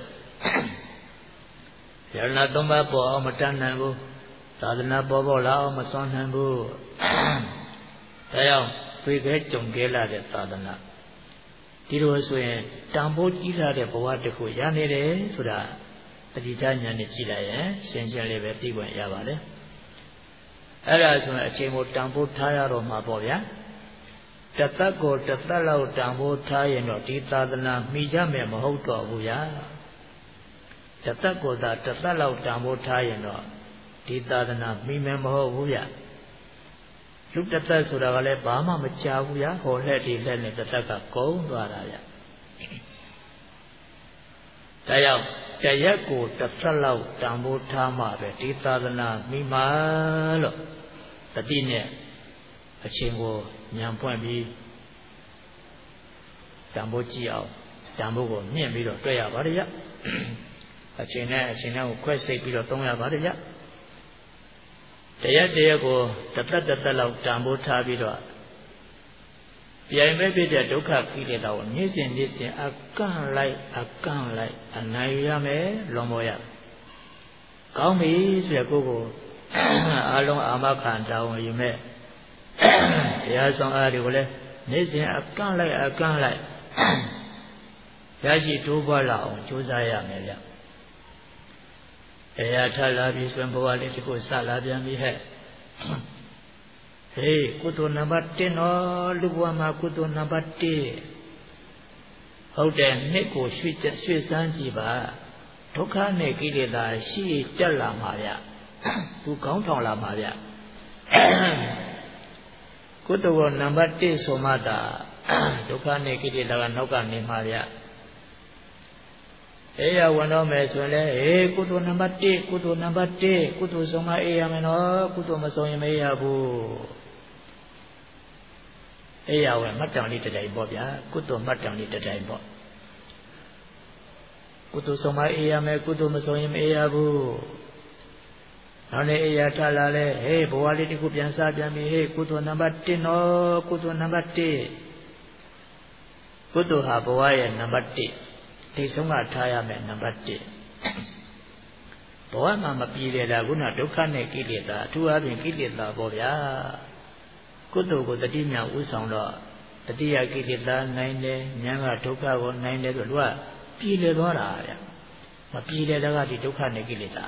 ယရဏသုံးပါးပေါ်အောင်မတတ်နိုင်ဘူးသာသနာပေါ်ပေါ်လာအောင်မစွမ်းနိုင်ဘူးဒါကြောင့်ပြေခဲကြုံခဲလာတဲ့သာသနာဒီလိုဆိုရင်တန်ဖိုးကြီးလာတဲ့ဘဝတစ်ခုရနေတယ်ဆိုတာအတိအကျဉာဏ်နဲ့ကြည့်လိုက်ရင်ရှင်းရှင်းလေးပဲသိခွင့်ရပါတယ်အဲ့ဒါဆိုရင်အချိန်ကိုတန်ဖိုးထားရတော့မှာပေါ့ဗျာတသက်ကိုတသက်လောက်တန်ဖိုးထားရင်တော့ဒီသာသနာမှီကြမယ်မဟုတ်တော့ဘူးဗျာတသက်ကိုသာတသက်လောက်တန်ဖိုးထားရင်တော့ဒီသာသနာမှီမယ်မဟုတ်ဘူးဗျလူတသက်ဆိုတာကလည်းဘာမှမကြာဘူးဗျဟောလက်ဒီလက်နဲ့တသက်ကကုန်းသွားတာဗျဒါကြောင့်တရက်ကိုတစ်သက်လောက်တန်ဖိုးထားမှပဲဒီသာသနာမိမှာလို့တတိနဲ့အချင်းကိုညံပွင့်ပြီးတန်ဖိုးကြည့်အောင်တန်ဖိုးကိုမြင့်ပြီးတော့တွေ့ရပါတယ်ဗျအချင်းနဲ့ကိုခွဲစိတ်ပြီးတော့သုံးရပါတယ်ဗျတရက်ကိုတစ်သက်လောက်တန်ဖိုးထားပြီးတော့ပြိုင်ပဲဖြစ်တဲ့ဒုက္ခကိလေသာကိုနေ့စဉ်အကန့်လိုက်အနိုင်ရမယ်လွန်ပေါ်ရကောင်းပြီဆိုရကိုကိုအလုံးအာမခံတောင်းယူမဲ့တရားဆောင်အားတွေကိုလည်းနေ့စဉ်အကန့်လိုက်ရရှိတိုးပွားလာအောင်ကြိုးစားရမယ်ဗျတရားထလာပြီးဆိုရင်ဘဝလေးတစ်ခုစလာပြန်ပြီဟဲ့ဟေးကုသိုလ်နံပါတ်1တော့လူဘဝမှာကုသိုလ်နံပါတ်1ဟုတ်တယ်နှစ်ကိုရွှေ့စမ်းကြည့်ပါဒုက္ခနဲ့ကိလေသာရှိတက်လာမှာဗျသူကောင်းထောင်လာမှာဗျကုသိုလ်နံပါတ်1ဆိုမှသာဒုက္ခနဲ့ကိလေသာကနောက်ကနေမှာဗျအေးရဝင်တော့မယ်ဆိုရင်လေဟေးကုသိုလ်နံပါတ်1ကုသိုလ်ဆုံးမအေးရမယ်နော်ကုသိုလ်မဆုံးရင်မအေးရဘူးအေးရဝင်မှတ်တမ်းလေးတစ်တိုင်ပေါ့ဗျာကုသိုလ်မှတ်တမ်းလေးတစ်တိုင်ပေါ့ကုသိုလ်ဆုံးမအေးရမယ်ကုသိုလ်မဆုံးရင်မအေးရဘူးနောက်နေ့အေးရထလာလဲဟေးဘဝလေးတစ်ခုပြန်စားပြန်ပြီဟေးကုသိုလ်နံပါတ်1နော်ကုသိုလ်နံပါတ်1ကုသိုလ်ဟာဘဝရဲ့နံပါတ်1ထိတ်ဆုံးကထားရမယ်နံပါတ်1ဘဝမှာမပြေရတာခုနဒုက္ခနဲ့ကိလေသာအထူးအဖြင့်ကိလေသာပေါ့ဗျာကုသိုလ်ကိုတတိမြဥဆောင်တော့တတိယကိလေသာနိုင်တယ်ဉာဏ်ကဒုက္ခကိုနိုင်တယ်ဆိုတော့ပြေလည်သွားတာဗျမပြေလည်တာကဒီဒုက္ခနဲ့ကိလေသာ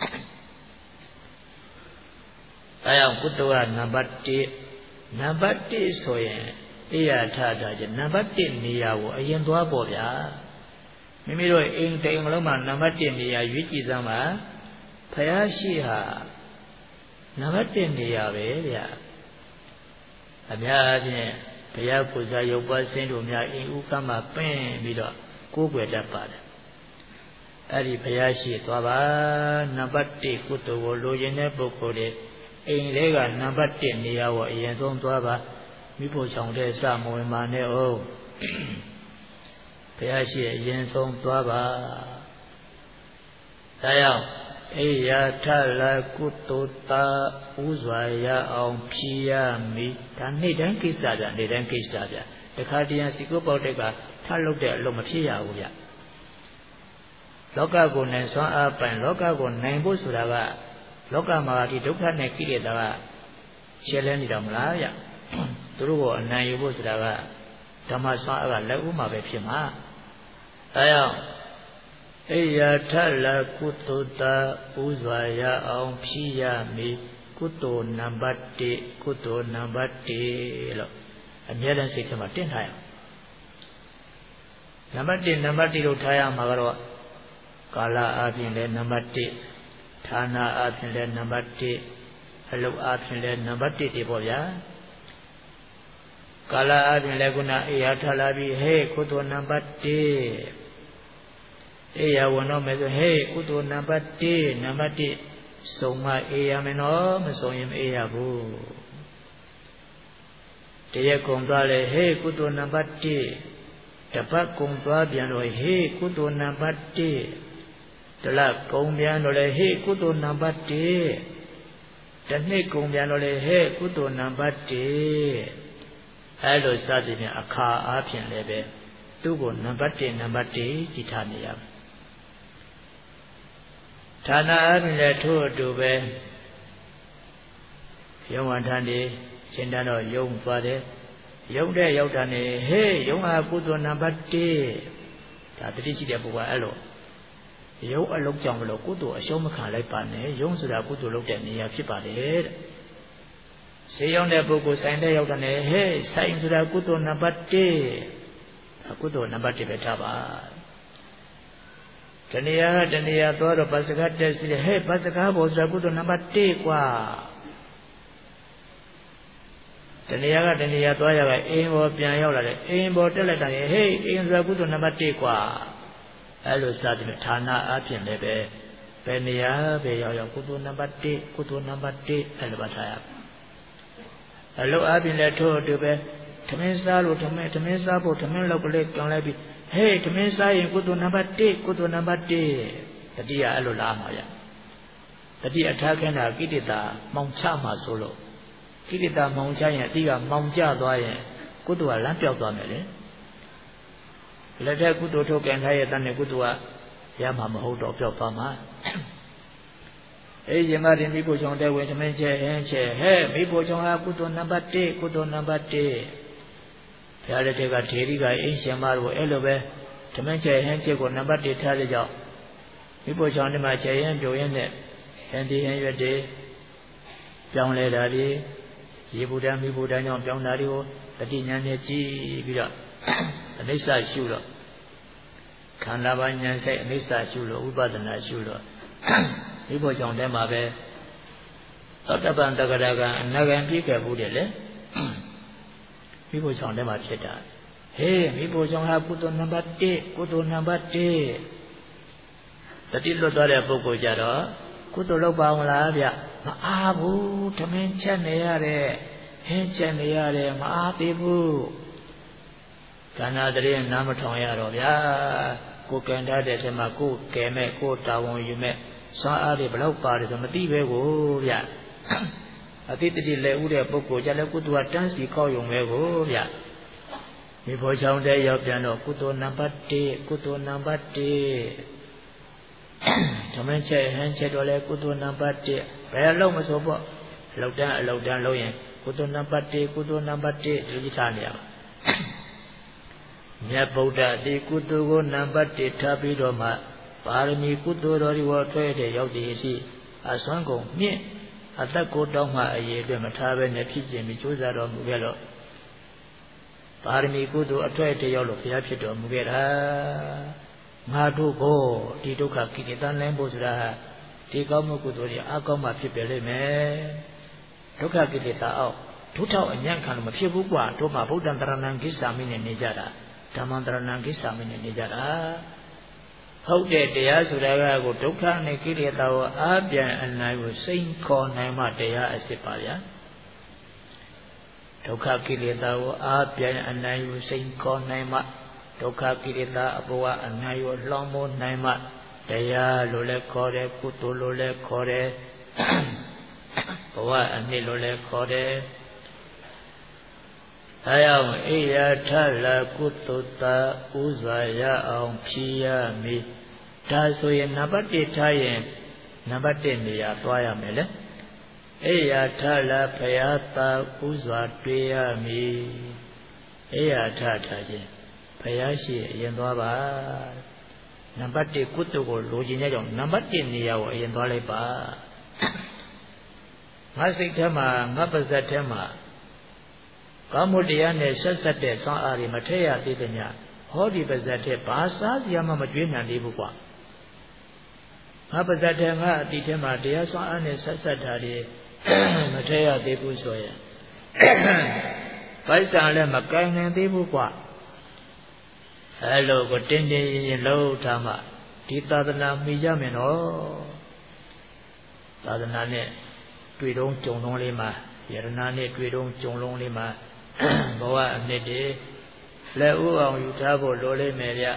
အဲကြောင့်ကုသိုလ်ကနံပါတ်1ဆိုရင်အေးရထတာကျနံပါတ်1နေရာကိုအရင်သွားပေါ့ဗျာမိမိတို့အိမ်တိမ်လုံးမှာနံပါတ်1နေရာရွေးကြည့်စမ်းပါဖယားရှိဟာနံပါတ်1နေရာပဲဗျအများအားဖြင့်ဘုရားပူဇာရုပ်ပွားဆင်းတို့များအိမ်ဥကမှာပင်းပြီးတော့ကိုးကွယ်တတ်ပါတယ်အဲ့ဒီဘုရားရှိသွားပါနံပါတ်1ကုသိုလ်ကိုလိုချင်တဲ့ပုဂ္ဂိုလ်တွေအိမ်လေးကနံပါတ်1နေရာကိုအရင်ဆုံးသွားပါမိဖို့ဆောင်တဲ့စမဝင်ပါနဲ့အောင်ဘုရားရှိအရင်ဆုံးသွားပါဒါကြောင့်အေယာထလာကုသိုလ်တာဥစွာရအောင်ဖြီးရမည်ဒါနေ့တိုင်းကိစ္စဗျနေ့တိုင်းကိစ္စဗျတခါတည်းစီကုတ်ပေါက်တဲ့ကထလုပ်တဲ့အလုပ်မဖြစ်ရဘူးဗျလောကကိုနိုင်စွမ်းအားပိုင်လောကကိုနိုင်ဖို့ဆိုတာကလောကမှာဒီဒုက္ခနဲ့ကိလေသာကရှယ်လဲနေတော့မလားဗျသူတို့ကိုအနိုင်ယူဖို့ဆိုတာကဓမ္မစွမ်းအားကလက်ဥမှာပဲဖြစ်မှာအဲကြောင့်အေယာထလာကုသိုလ်တာဥစွာရအောင်ဖြီးရမည်ကုသိုလ်နံပါတ်1ကုသိုလ်နံပါတ်1လို့အမြဲတမ်းစိတ်ထဲမှာတင်ထားရအောင်နံပါတ်1လို့ထားရမှာကတော့ကာလအပြင်လည်းနံပါတ်1ဌာနအပြင်လည်းနံပါတ်1အလုပ်အပြင်လည်းနံပါတ်1တွေပေါ့ဗျာကာလအပြင်လည်းခုနအေယာထလာပြီးဟဲ့ကုသိုလ်နံပါတ်1အေယာဝင်တော့မယ်ဆိုဟဲ့ကုသိုလ်နံပါတ်1နံပါတ်1စုံမအေယာမယ်နော်မစုံရင်မအေယာဘူးတရက်ကုံသွားလေဟဲ့ကုသိုလ်နံပါတ်1တပတ်ကုံသွားပြန်တော့ဟေးကုသိုလ်နံပါတ်1တလကုံပြန်တော့လေဟေးကုသိုလ်နံပါတ်1တနှစ်ကုံပြန်တော့လေဟဲ့ကုသိုလ်နံပါတ်1အဲလိုစသည်ဖြင့်အခါအားဖြင့်လည်းပဲသူ့ကိုနံပါတ်1နံပါတ်1ကြည်ထားနေရမယ်ဌာနအားဖြင့်လည်းထို့အတူပဲယုံဝထန်နေရှင်တန်းတော့ယုံသွားတယ်ယုံတဲ့ရောက်တာနေဟေးယုံဟာကုသိုလ်နံပါတ်1ဒါတတိရှိတဲ့ပုဂ္ဂိုလ်အဲ့လိုယုံအလုံးကြောင့်မလို့ကုသိုလ်အရှုံးမခံလိုက်ပါနဲ့ယုံဆိုတာကုသိုလ်လုပ်တဲ့နေရာဖြစ်ပါတယ်တဲ့ဆေးရောက်တဲ့ပုဂ္ဂိုလ်ဆိုင်တဲ့ရောက်တာနေဟေးဆိုင်ဆိုတာကုသိုလ်နံပါတ်1ကုသိုလ်နံပါတ်1ပဲထားပါတဏှာသွားတော့ပစ္စကတက်စီဟဲ့ပစ္စကဘောဆိုတာကုသိုလ်နံပါတ်1กว่าတဏှာသွားရကအိမ်ပေါ်ပြန်ရောက်လာတယ်အိမ်ပေါ်တက်လိုက်တာဟေးအိမ်ဆိုတာကုသိုလ်နံပါတ်1กว่าအဲ့လိုစသည်ဖြင့်ဌာနအပြင်လည်းပဲဘယ်နေရာပဲရောက်ကုသိုလ်နံပါတ်1ကုသိုလ်နံပါတ်1အဲ့လိုပါထားရအလို့အပြင်လည်းထို့အတူပဲထမင်းစားလို့ထမင်းစားဖို့ထမင်းလောက်ကလေးကြောင်းလိုက်ပြီးဟေးထမင်းစားရင်ကုသိုလ်နံပါတ်1ကုသိုလ်နံပါတ်1တတိယအဲ့လိုလာမှာဗျတတိအထားခင်းတာကိတ္တာမောင်ချမှာဆိုလို့ကိလေသာမောင်ချရင်အတိကမောင်ကျသွားရင်ကုသိုလ်ကလမ်းပြောက်သွားမယ်လေလက်ထက်ကုသိုလ်ထုတ်ပြန်ထားရဲ့တန်းနဲ့ကုသိုလ်ကရမှာမဟုတ်တော့ပြောက်သွားမှာအေးရှင်မတင်မိဖို့ချောင်းတဲ့ဝင်သမင်းချဲဟင်းချဲဟဲ့မိဖို့ချောင်းဟာကုသိုလ်နံပါတ်1ကုသိုလ်နံပါတ်1ဘုရားလက်ထက်ကထေရီကအိမ်ရှင်မတို့အဲ့လိုပဲသမင်းချဲဟင်းချဲကိုနံပါတ်1ထားတဲ့ကြောင့်မိဖို့ချောင်းဒီမှာချဲဟင်းပြိုရင်းနဲ့ဟင်းဒီဟင်းရွက်တွေပြောင်းလဲတာတွေရေဘူတံမိဘူတံကြောင့်ပြောင်းတာတွေကိုတတိညာနဲ့ကြည့်ပြီးတော့အနိစ္စရှုတော့ခန္ဓာပါဉာဏ်ဆိုင်အနိစ္စရှုလို့ဥပဒနာရှုလို့ဒီဘောကြောင့်တဲမှာပဲသောတပန်တဂရကအနာဂံပြည့်ခဲ့ဘူးတယ်လေဒီဘောကြောင့်တဲမှာဖြစ်တာဟေးဒီဘောကြောင့်ဟာကုသိုလ်နံပါတ်1ကုသိုလ်နံပါတ်1တတိလွတ်သွားတဲ့ပုဂ္ဂိုလ်ကြတော့ကုသိုလ်လုပ်ပါအောင်လားဗျမအားဘူးထမင်းချက်နေရတယ်ဟင်းချက်နေရတယ်မအားသေးဘူးခန္ဓာတည်းနားမထောင်ရတော့ဗျာကိုယ်ကံထားတဲ့ထဲမှာကိုယ်ကဲမဲ့ကိုယ်တာဝန်ယူမဲ့စွမ်းအားတွေဘလောက်ပါတယ်ဆိုမသိပဲကိုဗျအတိတတိလဲဥတဲ့ပုဂ္ဂိုလ်ကြလဲကုသိုလ်ကတန်းစီကောက်ယုံပဲကိုဗျမိဖို့ချောင်းတဲ့ရောက်ပြန်တော့ကုသိုလ်နံပါတ်1ကုသိုလ်နံပါတ်1ဓမ္မချက်ဟန်ချက်တော့လဲကုသိုလ်နံပါတ်1ဘယ်လုံးမဆိုပေါ့အလောက်တန်းလုံးရင်ကုသိုလ်နံပါတ်1ကုသိုလ်နံပါတ်1ဒီလိုထားနေရပါမြတ်ဗုဒ္ဓဒီကုသိုလ်ကိုနံပါတ်1ထားပြီးတော့မှပါရမီကုသိုလ်တော်ဒီဝထွဲတဲ့ရောက်တည်ရှိအစွမ်းကုန်မြင့်အသက်ကိုတောင်းမှအရေးအတွက်မထားဘဲနဲ့ဖြစ်ခြင်းပြီးကြိုးစားတော်မူခဲ့တော့ပါရမီကုသိုလ်အထွဲတဲ့ရောက်လို့ဘုရားဖြစ်တော်မူခဲ့တာငါတို့ကိုဒီဒုက္ခကိလေသာလင်းဖို့ဆိုတာဒီကောင်းမှုကုသိုလ်တွေအကောင်းမှဖြစ်ပြလိမ့်မယ်ဒုက္ခကိလေသာအောက်ဒုထောက်အညံ့ခံလို့မဖြစ်ဘူးကွာတို့မှဗုဒ္ဓံတရဏံကိစ္ဆာမိနဲ့နေကြတာဓမ္မံတရဏံကိစ္ဆာမိနဲ့နေကြတာဟုတ်တဲ့တရားဆိုတာကကိုဒုက္ခနဲ့ကိလေသာကိုအားပြန်အနိုင်ကိုစိန်ခေါ်နိုင်မှတရားအစစ်ပါဗျာဒုက္ခကိလေသာကိုအားပြန်အနိုင်ကိုစိန်ခေါ်နိုင်မှဒုက္ခကိလေသာအဘဝအနာရောလောင်းမိုးနိုင်မှတရားလို့လည်းခေါ်တယ်ကုသိုလ်လို့လည်းခေါ်တယ်ဘဝအနှစ်လို့လည်းခေါ်တယ်အဲကြောင့်အိယာထလာကုသိုလ်သာဥစွာရအောင်ဖြီးရမည်ဒါဆိုရင်နံပါတ်1ထားရင်နံပါတ်1နေရာသွားရမယ်လေအိယာထလာဖယားသာဥစွာတွေ့ရမည်အိယာထထားခြင်းဖယားရှိအရင်သွားပါနံပါတ်1ကုသိုလ်ကိုလိုချင်တဲ့ကြောင့်နံပါတ်1နေရာကိုအရင်သွားလိုက်ပါငါစိတ်ထဲမှာငါပါဇက်ထဲမှာကာမတရားနဲ့ဆက်ဆက်တဲ့ဆွမ်းအားတွေမထည့်ရသေးတဲ့ညဟောဒီပါဇက်ထဲဘာစားစရာမှမကြွေးနိုင်သေးဘူးကွာငါပါဇက်ထဲငါအတိထဲမှာတရားဆွမ်းအားနဲ့ဆက်ဆက်တာတွေမထည့်ရသေးဘူးဆိုရင်ပိုက်ဆံလည်းမကိုင်နိုင်သေးဘူးကွာအဲလိုကိုတင်းတင်းရင်လုံးထားမှဒီသာသနာမိကြမယ်နော်သာသနာနဲ့တွေ့တော့ကြုံလုံးလေးမှာယရနာနဲ့တွေ့တော့ကြုံလုံးလေးမှာဘဝအနှစ်တွေလက်ဥအောင်ယူထားဖို့လိုလိမ့်မယ်ဗျ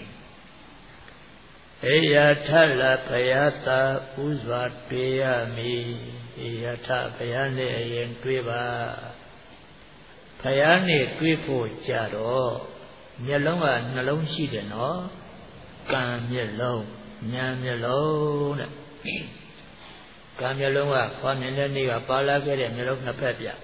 အေယထလာဖယားသာဥစွာတွေ့ရမည်အေယထဖယားနဲ့အရင်တွေ့ပါဖယားနဲ့တွေ့ဖို့ကြတော့မျက်လုံးကနှလုံးရှိတယ်နော်ကံမျက်လုံးဉာဏ်မျက်လုံးတဲ့ကံမျက်လုံးကခွာမြင်တဲ့နေ့ကပါလာခဲ့တဲ့မျက်လုံးနှစ်ဖက်ပြဉာဏ်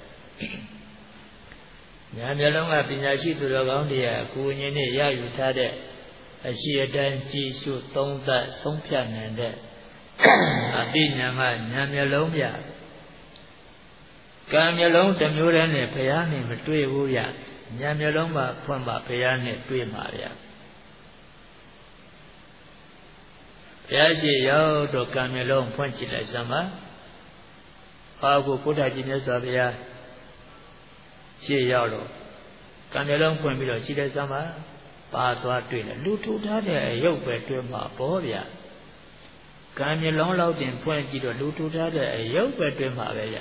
မျက်လုံးကပညာရှိသူတော်ကောင်းတွေကအကူအညီနဲ့ရယူထားတဲ့အရှိအတိုင်းကြည်ရှုသုံးသပ်ဆုံးဖြတ်နိုင်တဲ့အတိညာကဉာဏ်မျက်လုံးပြကံမျက်လုံးတစ်မျိုးတည်းနဲ့ဘုရားနဲ့မတွေ့ဘူးဗျဉာဏ်မျက်လုံးမှာဖွင့်ပါဘုရားနဲ့တွေ့မှာဗျဘုရားရှိရောက်တော့ကံမျက်လုံးဖွင့်ကြည့်လိုက်စမ်းပါဘာကိုဘုရားကြီးမြတ်စွာဘုရားရှေ့ရောက်တော့ကံမျက်လုံးဖွင့်ပြီးတော့ကြည့်လိုက်စမ်းပါပါသွားတွေ့တယ်လူထူထားတဲ့အယုတ်ပဲတွေ့မှာပေါ့ဗျကံမျက်လုံးလောက်တင်ဖွင့်ကြည့်တော့လူထူထားတဲ့အယုတ်ပဲတွေ့မှာပဲဗျ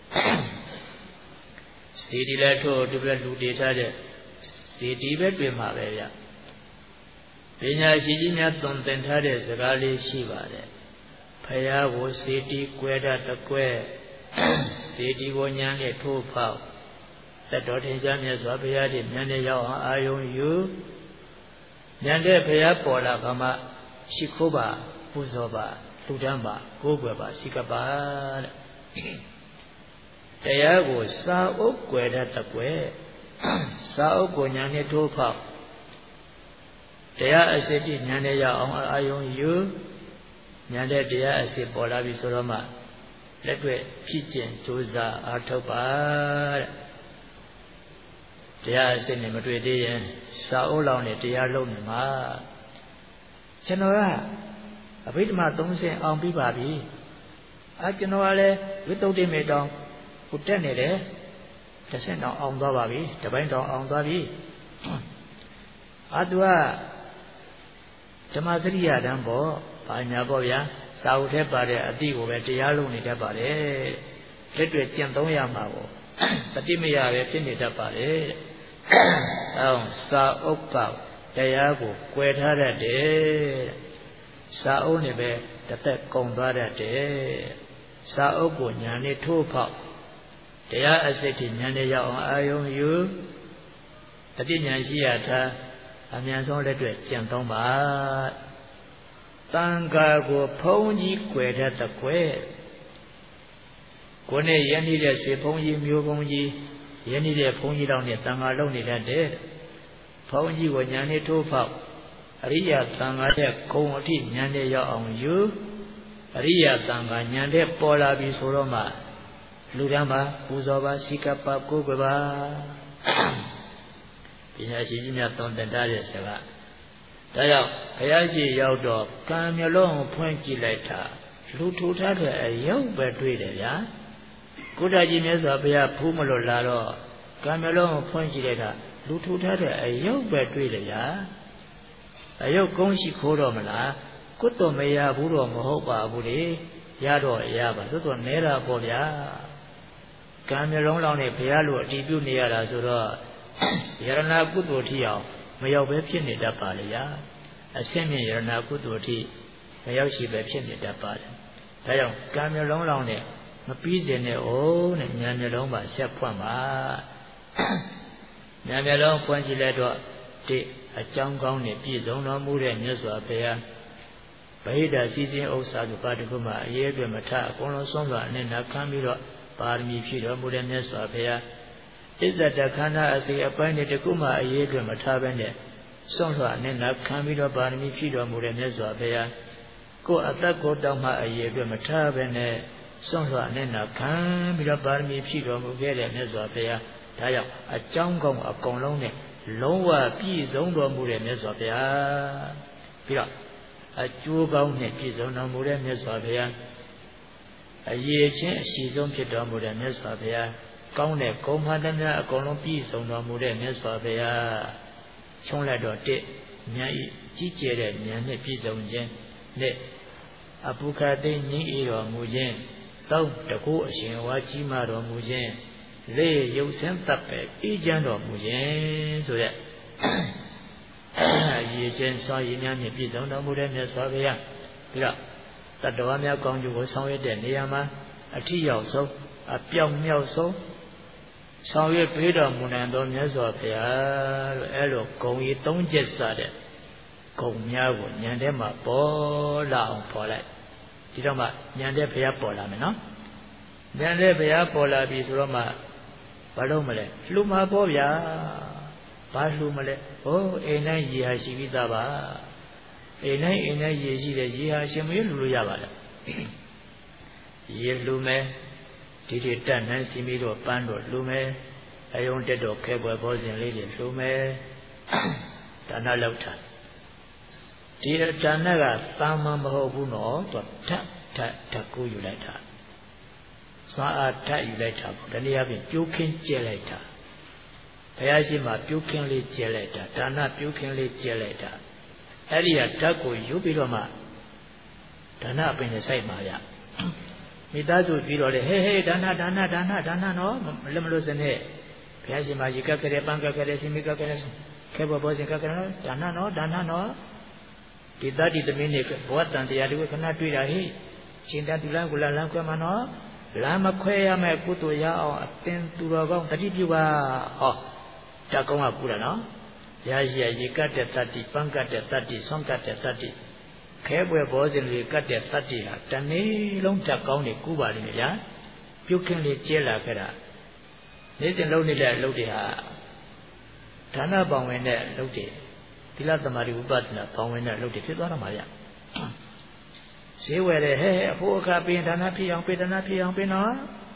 စီဒီလည်းထို့ဒီပဲလူတည်ထားတဲ့စီဒီပဲတွေ့မှာပဲဗျပညာရှိကြီးများသွန်သင်ထားတဲ့စကားလေးရှိပါတယ်ဖယားကိုစီတီကွဲတတ်တကွဲစီတီကိုညာနဲ့ထိုးဖောက်တတော်ထင်ရှားမြတ်စွာဘုရားကြီးဉာဏ်နဲ့ရောက်အောင်အာယုံယူဉာဏ်တဲ့ဘုရားပေါ်လာကမှရှိခိုးပါပူဇော်ပါလှူဒန်းပါကိုးကွယ်ပါရှိကပါတဲ့တရားကိုစာအုပ်ကွယ်တတ်တကွဲစာအုပ်ကိုဉာဏ်နဲ့ထိုးဖောက်တရားအစစ်တိဉာဏ်နဲ့ရောက်အောင်အာယုံယူဉာဏ်တဲ့တရားအစစ်ပေါ်လာပြီဆိုတော့မှလက်တွေ့ဖြစ်ကျင်ကြိုးစားအားထုတ်ပါတဲ့တရားအစစ်နဲ့မတွေ့သေးရင်စာအုပ်လောက်နဲ့တရားလုံးနေမှာကျွန်တော်ကအဘိဓမ္မာ30အောင်ပြီးပါပြီကျွန်တော်ကလည်းဝိသုဒ္ဓိမေတောင်ကိုတက်နေတယ်တစ်ဆင့်တောင်အောင်သွားပါပြီတပိုင်းတောင်အောင်သွားပြီသူကဓမ္မသရိယတန်းပေါ့ဘာညာပေါ့ဗျာစာအုပ်ထဲပါတဲ့အတိကိုပဲတရားလုံးနေတတ်ပါတယ်လက်တွေ့ကျင့်သုံးရမှာပေါ့တတိမရပဲဖြစ်နေတတ်ပါတယ်စာအုပ်ကတရားကိုကွယ်ထားတတ်တယ်စာအုပ်နဲ့ပဲတစ်သက်ကုန်သွားတတ်တယ်စာအုပ်ကိုညာနဲ့ထိုးဖောက်တရားအစစ်တိညာနဲ့ရောက်အောင်အာယုံယူအတိညာရှိရထားအမြန်ဆုံးလက်တွေ့ကျင့်သုံးပါတန်ခါကိုဖုံးကြီးကွယ်တတ်တဲ့ကွယ်ကိုနဲ့ရန်နေတဲ့ရွှေဖုံးကြီးမျိုးဖုံးကြီးရင်းနေတဲ့ဘုန်းကြီးတော်နဲ့တန်ခါလုံးနေတတ်တယ်ဘုန်းကြီးကိုညာနဲ့ထိုးဖောက်အရိယာတန်ခါတဲ့ဂုံအထိညာနဲ့ရောက်အောင်ယူအရိယာတန်ခါညာတဲ့ပေါ်လာပြီဆိုတော့မှလူတန်းပါပူဇော်ပါရှိကပ်ပါကိုးကွယ်ပါပညာရှိကြီးများသွန်သင်ထားတဲ့စကားဒါကြောင့်ဘုရားရှိရောက်တော့ကံမျက်လုံးကိုဖွင့်ကြည့်လိုက်တာလူထူထားတဲ့အယုတ်ပဲတွေ့တယ်ဗျာကုဋ္ဌကြီးမြတ်စွာဘုရားဖူးမလို့လာတော့ကံမျက်လုံးကိုဖွင့်ကြည့်လိုက်တာလူထူထားတဲ့အယုတ်ပဲတွေ့တယ်ဗျာအယုတ်ကုန်းရှိခိုးတော့မလားကုတ်တော်မရဘူးတော့မဟုတ်ပါဘူးလေရတော့ရပါသို့တော့နဲတာပေါ့ဗျာကံမျက်လုံးလောက်နဲ့ဘုရားလိုအတည်ပြုနေရတာဆိုတော့ယရဏကုသိုလ်ထီအောင်မရောက်ပဲဖြစ်နေတတ်ပါလေရာအဆင့်မြင့်ယရဏကုသိုလ်အထိမရောက်ရှိပဲဖြစ်နေတတ်ပါတယ်ဒါကြောင့်ကံမျိုးလုံးလောင်းနဲ့မပြီးစင်နဲ့အိုးနဲ့ဉာဏ်မျိုးလုံးပါဆက်ဖွင့်ပါဉာဏ်မျိုးလုံးဖွင့်ကြည့်လိုက်တော့ဒီအကြောင်းကောင်းနဲ့ပြည့်စုံတော်မူတဲ့မြတ်စွာဘုရားဗဟိတစီစဉ်ဥစ္စာတို့ပါတခုမှအရေးအတွက်မထအကုန်လုံးဆုံးစွာနဲ့နာခံပြီးတော့ပါရမီဖြည့်တော်မူတဲ့မြတ်စွာဘုရားဣဇဒခန္ဓာအစီအပိုင်းနဲ့တခုမှအရေးအတွက်မထဘဲနဲ့ဆုံးစွာနဲ့နာခံပြီးတော့ပါရမီဖြည့်တော်မူတဲ့မြတ်စွာဘုရားကိုယ်အသက်ကိုတောင်းမှအရေးအတွက်မထဘဲနဲ့ဆုံးစွာနဲ့နာခံပြီးတော့ပါရမီဖြည့်တော်မူခဲ့တဲ့မြတ်စွာဘုရားဒါကြောင့်အကြောင်းကောင်းအကုန်လုံးနဲ့လုံးဝပြည့်စုံတော်မူတဲ့မြတ်စွာဘုရားပြီးတော့အကျိုးကောင်းနဲ့ပြည့်စုံတော်မူတဲ့မြတ်စွာဘုရားအရေးချင်းအရှိဆုံးဖြစ်တော်မူတဲ့မြတ်စွာဘုရားကောင်းတဲ့ဂုဏ်မှန်သမျှအကုန်လုံးပြည့်စုံတော်မူတဲ့မြတ်စွာဘုရားချုံးလိုက်တော့တစ်ဉာဏ်ဤကြီးကျယ်တဲ့ဉာဏ်နဲ့ပြည့်စုံခြင်းနဲ့အပုခသိငြိမ်းတော်မူခြင်းသုံးတကူအရှင်ဝါကြီးမာတော်မူခြင်းလေးရုပ်ဆင်းတပ်ပဲအေးချမ်းတော်မူခြင်းဆိုတဲ့ရည်ချင်းစွာရည်များဖြင့်ပြည့်စုံတော်မူတဲ့မြတ်စွာဘုရားပြီးတော့တတ္တဝါများကောင်းကျိုးကိုဆောင်ရွက်တဲ့နေရာမှာအထီးရောက်ဆုံးအပြောင်မြောက်ဆုံးဆောင်ရွက်ပေးတော်မူနိုင်သောမြတ်စွာဘုရားလို့အဲလိုဂုံကြီး၃ချက်စတဲ့ဂုံများကိုဉာဏ်ထဲမှာပေါ်လာအောင်ပေါ်လိုက်ဒီတော့မှဉာဏ်ထဲဘုရားပေါ်လာမယ်နော်ဉာဏ်ထဲဘုရားပေါ်လာပြီဆိုတော့မှဘာလို့မလဲလှူမှာပေါ့ဗျာဘာလှူမလဲဟိုးအိမ်တိုင်းရေဟာရှိပြီးသားပါအိမ်တိုင်းရေရှိတယ်ရေဟာရှင်မရလှူလို့ရပါလားရေလှူမယ်ဒီတက်နိုင်စီမီတော့ပန်းတော့လှူမယ်အယုံတက်တော့ခဲပွဲဘောဇင်လေးတွေလှူမယ်ဒါနလောက်တာဒီဒါနကသာမန်မဟုတ်ဘူးနော်သူထပ်ကိုယူလိုက်တာစွာအားထပ်ယူလိုက်တာပေါ့ဒီနေ့အပြင်ပြိုးခင်းကျဲလိုက်တာဘုရားရှိခိုးပြိုးခင်းလေးကျဲလိုက်တာဒါနပြိုးခင်းလေးကျဲလိုက်တာအဲ့ဒီကဓာတ်ကိုယူပြီးတော့မှဒါနအပင်နဲ့စိုက်ပါရမိသားစုပြီးတော့လေဟေးဒါနနော်မလို့စနဲ့ဘုရားရှိခိုးရေကပ်ကြတဲ့ပန်းကပ်ကြတဲ့ရှင်မိကပ်ကြတဲ့ခဲဘောဘောရှင်ကပ်ကြတဲ့ဒါနနော်ဒီတတိသမင်းနေဘဝတန်တရားတွေကိုခဏတွေ့တာဟိရှင်တတူလန်းကိုလန်းခွဲမှာနော်လမ်းမခွဲရမဲ့ကုသိုလ်ရအောင်အသင်သူတော်ကောင်းတတိပြုပါဟောတကုံးကပူတာနော်ရာရှိရေကတ်တဲ့တတိပန်းကတ်တဲ့တတိဆွမ်းကတ်တဲ့တတိခဲပွဲဘောဇင်တွေကတ်တဲ့တတိဟာတနေ့လုံးတကောင်းနေကူပါလိမ့်မယ်ဗျာပြုတ်ခင်းလေးကျဲလာခဲ့တာနေ့စဉ်လုံးနေတဲ့လုပ်တွေဟာဒါနပေါင်းဝင်တဲ့လုပ်တွေသီလသမာဓိဥပဒနာပေါင်းဝင်တဲ့လုပ်တွေဖြစ်သွားတော့မှာဗျဈေးဝယ်တယ်ဟဲ့အဖို့အခါပေးဒါနဖြစ်အောင်ပေးဒါနဖြစ်အောင်ပေးနော်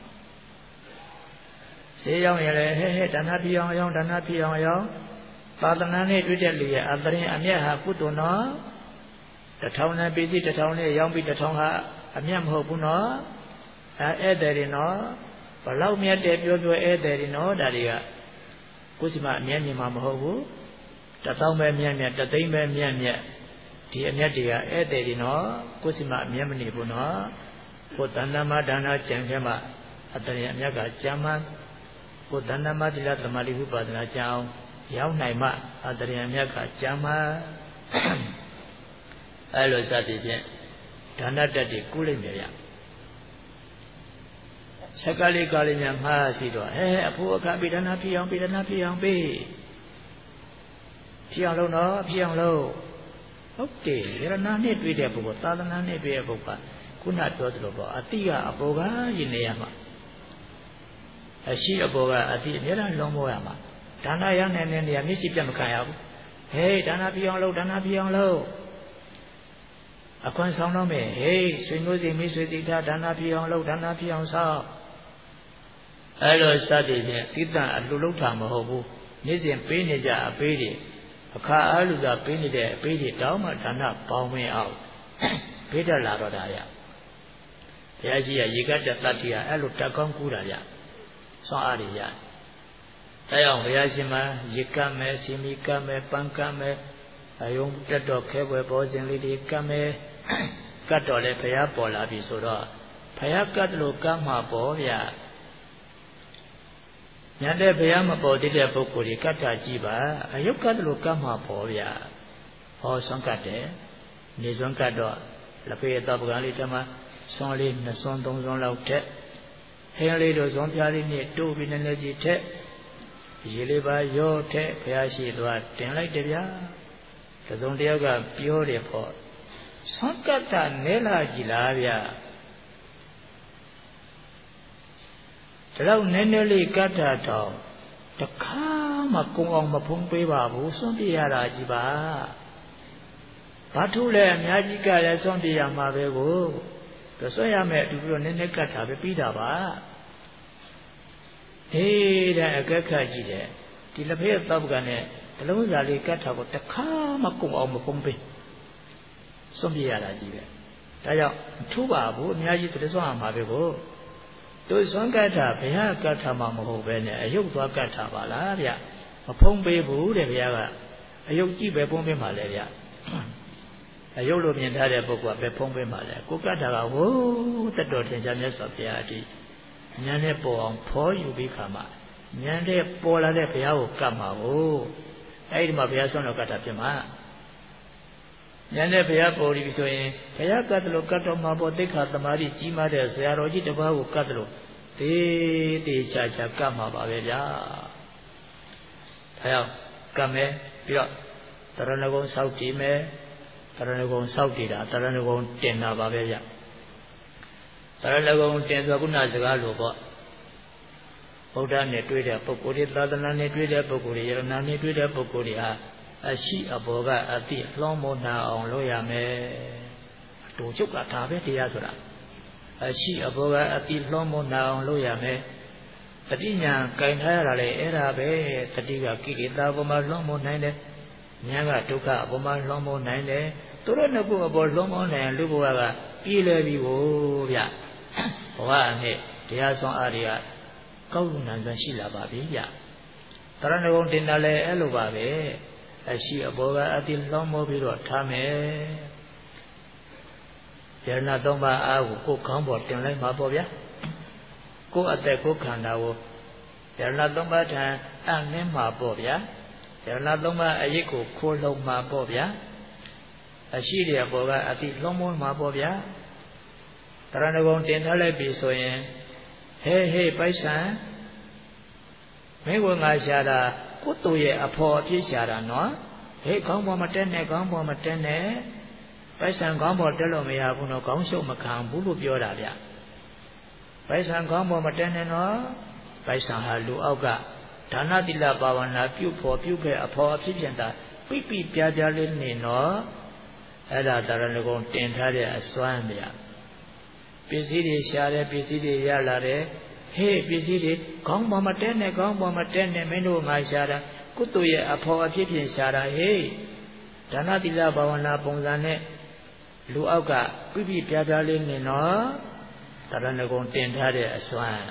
ဈေးရောက်ရင်လည်းဟဲ့ဒါနဖြစ်အောင်ရောင်းဒါနဖြစ်အောင်ရောင်းသာသနာနဲ့တွေ့တဲ့လူရဲ့အပရင်အမျက်ဟာကုသိုလ်နော်1000နဲ့ပြည်စီ1000နဲ့ရောင်းပြီး1000ဟာအမျက်မဟုတ်ဘူးနော်ဧည့်သည်တွေနော်ဘလောက်မြတ်တယ်ပြောဧည့်သည်တွေနော်ဒါတွေကကိုယ်စီမအမျက်မြင်မှာမဟုတ်ဘူး1000ပဲမြတ်3သိန်းပဲမြတ်ဒီအမျက်တွေကဧည့်သည်တွေနော်ကိုယ်စီမအမျက်မနေဘူးနော်ကိုယ်တဏ္ဍမဒါနကျင့်ခဲမှာအတရင်အမျက်ကကျမ်းမှကိုယ်တဏ္ဍမသီလသမာဓိဝိပဿနာကျမ်းအောင်ရောက်နိုင်မှအတရင်အမျက်ကကျမ်းမှအဲလိုစသည်ဖြင့်ဒါနတတ်တွေကုလိမ့်မယ်ရဆက်ကလေးကားလေးများမှားစီတော့အဖိုးအခါပိဒါနဖြစ်အောင်ပေးဖြစ်အောင်လို့နော်ဖြစ်အောင်လို့ဟုတ်တယ်ရဏနဲ့တွေ့တဲ့ပုဂ္ဂိုလ်သာသနာနဲ့တွေ့တဲ့ပုဂ္ဂိုလ်ခုနပြောသလိုပေါ့အတိကအပေါ်ကယဉ်နေရမှာအရှိအပေါ်ကအတိအများအားလုံးပေါ်ရမှာဒါနရနိုင်တဲ့နေရာမျက်စိပြတ်မခံရဘူးဒါနဖြစ်အောင်လို့အခွင့်ဆောင်တော့မယ်ဆွေမျိုးစီမိဆွေတိထားဒါနဖြစ်အောင်လို့ဒါနဖြစ်အောင်ဆောင်အဲလိုစသည်ဖြင့်တိတ္တအလှလုံးတာမဟုတ်ဘူးနေ့စဉ်ပေးနေကြအပေးတွေအခါအားလူကပေးနေတဲ့အပေးတွေတောင်းမှဒါနပေါင်းဝင်အောင်ပေးတတ်လာတော့တာရဘုရားကြီးကရေကတ်တဲ့တတ္တိကအဲလိုတက်ကောင်းကူးတာရဆွမ်းအားတွေရအဲအောင်ဘုရားရှင်မှာရေကတ်မယ်စီမီကတ်မယ်ပန်းကတ်မယ်အယုံတက်တော့ခဲပွဲဘောဇင်လေးတွေကတ်မယ်ကတ်တော်လည်းဘုရားပေါ်လာပြီဆိုတော့ဘုရားကတ်လို့ကတ်မှာပေါ့ဗျာညာတဲ့ဘုရားမပေါ်သေးတဲ့ပုဂ္ဂိုလ်တွေကတ္ထာကြည့်ပါအယုတ်ကတ္တလို့ကတ်မှာပေါ်ဗျာဟောဆွမ်းကတ်တယ်နေဆွမ်းကတ်တော့လက်ဖေးတော့ပကံလေးတမဆွမ်းလေး2ဆွမ်း3ဆွမ်းလောက်ထက်ဟင်းလေးတို့ဆွမ်းပြားလေးနဲ့တိုးပြီးနည်းနည်းကြီးထက်ရေလေးပါရောထက်ဘုရားရှိသွားတင်လိုက်တယ်ဗျာတစုံတယောက်ကပြောတယ်ပေါ့ဆွမ်းကတ်တာနဲလာကြည်လားဗျာဒါတော့နည်းနည်းလေးကတ်တာတော့တခါမှကုံအောင်မဖုံးပေးပါဘူးဆွန့်ပြရတာကြီးပါဘာထုလဲအများကြီးကလည်းဆွန့်ပြရမှာပဲကိုဆွန့်ရမယ်အတူတူနည်းနည်းကတ်တာပဲပြီးတာပါအေးတဲ့အကက်ခတ်ကြီးတယ်ဒီလက်ဖေးသောက်ကန်နဲ့တလုံးစာလေးကတ်တာကိုတခါမှကုံအောင်မဖုံးပေးဆွန့်ပြရတာကြီးပဲဒါကြောင့်မထူပါဘူးအများကြီးဆွန့်ရမှာပဲကိုတို့ဆွမ်းကတ်တာဘုရားကတ်တာမှမဟုတ်ပဲနဲ့အယုတ်သွားကတ်တာပါလားဗျမဖုံးပေးဘူးတဲ့ဘုရားကအယုတ်ကြည့်ပဲဖုံးပေးမှလဲဗျအယုတ်လိုမြင်ထားတဲ့ပုဂ္ဂိုလ်ကပဲဖုံးပေးမှလဲကိုကတ်တာကဟိုးတတော်ထင်ရှားမြတ်စွာဘုရားအတိဉာဏ်နဲ့ပေါ်အောင်ဖော်ယူပြီးခါမှဉာဏ်နဲ့ပေါ်လာတဲ့ဘုရားကိုကတ်မှာကိုအဲ့ဒီမှာဘုရားဆွမ်းတော်ကတ်တာဖြစ်မှာဉာဏ်နဲ့ဘုရားပေါ်ပြီးဆိုရင်ဘုရားကတ်တယ်လို့ကတ်တော်မှာပေါ်သိက္ခာသမာဓိကြီးမားတဲ့ဆရာတော်ကြီးတစ်ပါးကိုကတ်တယ်လို့တေးချာချာကတ်မှာပါပဲဗျာဒါကြောင့်ကတ်မယ်ပြီးတော့တရဏဂုံဆောက်တည်မယ်တရဏဂုံဆောက်တည်တာတရဏဂုံတင်တာပါပဲဗျတရဏဂုံတင်ဆိုခုနစကားလိုပေါ့ဗုဒ္ဓနဲ့တွေ့တဲ့ပုဂ္ဂိုလ်တွေသာသနာနဲ့တွေ့တဲ့ပုဂ္ဂိုလ်တွေယရဏနဲ့တွေ့တဲ့ပုဂ္ဂိုလ်တွေဟာအရှိအဘောကအတိလွှမ်းမိုးနာအောင်လုပ်ရမယ်အတူချုပ်ကဒါပဲတရားဆိုတာအရှိအဘောကအတိလွှမ်းမိုးနာအောင်လုပ်ရမယ်တတိညာကင်ထားရတာလေအဲ့ဒါပဲတတိကကိလေသာဘောမှာလွှမ်းမိုးနိုင်တယ်ဉာဏ်ကဒုက္ခအဘောမှာလွှမ်းမိုးနိုင်တယ်သူတို့နှစ်ခုအဘောလွှမ်းမိုးနိုင်လူဘဝကပြည်လဲပြီကိုဗျဘဝနဲ့တရားဆောင်အားတွေကကောက်နံစွမ်းရှိလာပါပြီဗျတရဏဂုံတင်တာလည်းအဲ့လိုပါပဲအရှိအဘောကအတိလွှမ်းမိုးပြီးတော့ထားမယ်ယရဏသုံးပါးအားကိုကိုယ်ခေါင်းပေါ်တင်လိုက်မှာပေါ့ဗျာကိုယ်အသက်ကိုယ်ခန္ဓာကိုယရဏသုံးပါးထံအံ့နှင်းမှာပေါ့ဗျာယရဏသုံးပါးအရေးကိုခိုးလုံမှာပေါ့ဗျာအရှိတဲ့ဘောကအတိလွှမ်းမိုးမှာပေါ့ဗျာတရဏဂုံတင်ထားလိုက်ပြီဆိုရင်ဟေးဟေးပိုက်ဆံမင်းကငါရှာတာကိုတူရဲ့အဖော်အပြစ်ရှာတာနော်ဟေးခေါင်းပေါ်မတက်နဲ့ခေါင်းပေါ်မတက်နဲ့ပိုက်ဆံခေါင်းပေါ်တက်လို့မရဘူးနော်ခေါင်းရှုပ်မခံဘူးလို့ပြောတာဗျပိုက်ဆံခေါင်းပေါ်မတက်နဲ့နော်ပိုက်ဆံဟာလူအောက်ကဒါနတိလဘာဝနာပြုဖို့ပြုခဲ့အဖော်အပြစ်ဖြင့်သာပိပိပြားပြားလေးနေနော်အဲ့ဒါတရဏဂုံတင်ထားတဲ့အစွမ်းဗျပစ္စည်းတွေရှာတယ်ပစ္စည်းတွေရလာတယ်ဟေးပစ္စည်းတွေခေါင်းပေါ်မတက်နဲ့ခေါင်းပေါ်မတက်နဲ့မင်းတို့ငါရှာတာကုသိုလ်ရဲ့အဖော်အဖြစ်ဖြင့်ရှာတာဟေးဒါနသီလဘာဝနာပုံစံနဲ့လူအောက်ကပြပြပြပြလေးနေနော်တရဏဂုံတင်ထားတဲ့အစွမ်း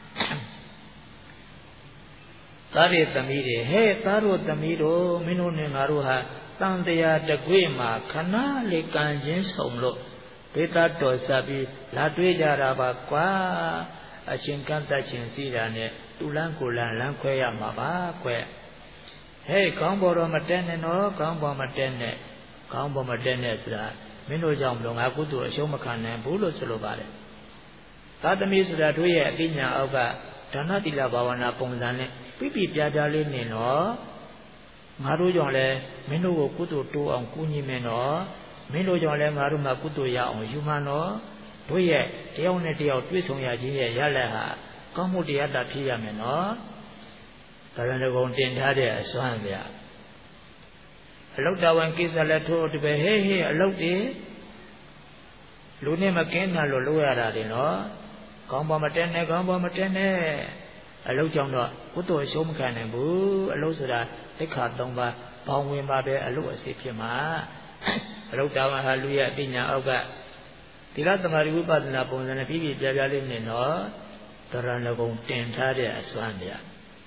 သားရသမီးတွေဟဲ့သားတို့သမီးတို့မင်းတို့နဲ့ငါတို့ဟာတန်တရားတကွေ့မှာခဏလေးကံချင်းဆုံလို့ဒေသတော်ဆက်ပြီးလာတွေ့ကြတာပါကွာအချင်းကန့်တတ်ချင်းစီတာနဲ့တူလန်းကိုလန်းလန်းခွဲရမှာပါကွဟဲ့ခေါင်းပေါ်တော့မတက်နဲ့နော်ခေါင်းပေါ်မတက်နဲ့ခေါင်းပေါ်မတက်နဲ့ဆိုတာမင်းတို့ကြောင့်မလို့ငါကုသိုလ်အရှုံးမခံနိုင်ဘူးလို့ဆိုလိုပါတယ်သာသမီဆိုတာတို့ရဲ့အသိဉာဏ်အောက်ကဒါနတိလဘာဝနာပုံစံနဲ့ပြပြပြပြလေးနေနော်ငါတို့ကြောင့်လဲမင်းတို့ကိုကုသိုလ်တိုးအောင်ကူညီမယ်နော်မင်းတို့ကြောင့်လဲငါတို့မှာကုသိုလ်ရအောင်ယူမှနော်တို့ရဲ့တယောက်နဲ့တယောက်တွေ့ဆုံရခြင်းရဲ့ရလဒ်ဟာကောင်းမှုတရားတာဖြစ်ရမယ်နော်တရဏဂုံတင်ထားတဲ့အစွမ်းဗျအလုတ်တော်ဝင်ကိစ္စလည်းထိုးတပည့်ဟေးဟေးအလုတ်တွေလူနဲ့မကင်းတာလို့လုပ်ရတာတွေနော်ကောင်းပေါ်မတက်နဲ့ကောင်းပေါ်မတက်နဲ့အလုတ်ကြောင့်တော့ကုသိုလ်အရှုံးမခံနိုင်ဘူးအလုတ်ဆိုတာသိက္ခာ၃ပါးဘောင်ဝင်ပါပဲအလုတ်အစီဖြစ်မှာအလုတ်တော်ဟာလူရဲ့အပညာအောက်ကသီလသမာဓိဝိပဿနာပုံစံနဲ့ပြည့်ပြည့်ပြားပြားလေးနဲ့နော်တရဏဂုံတင်ထားတဲ့အစွမ်းဗျ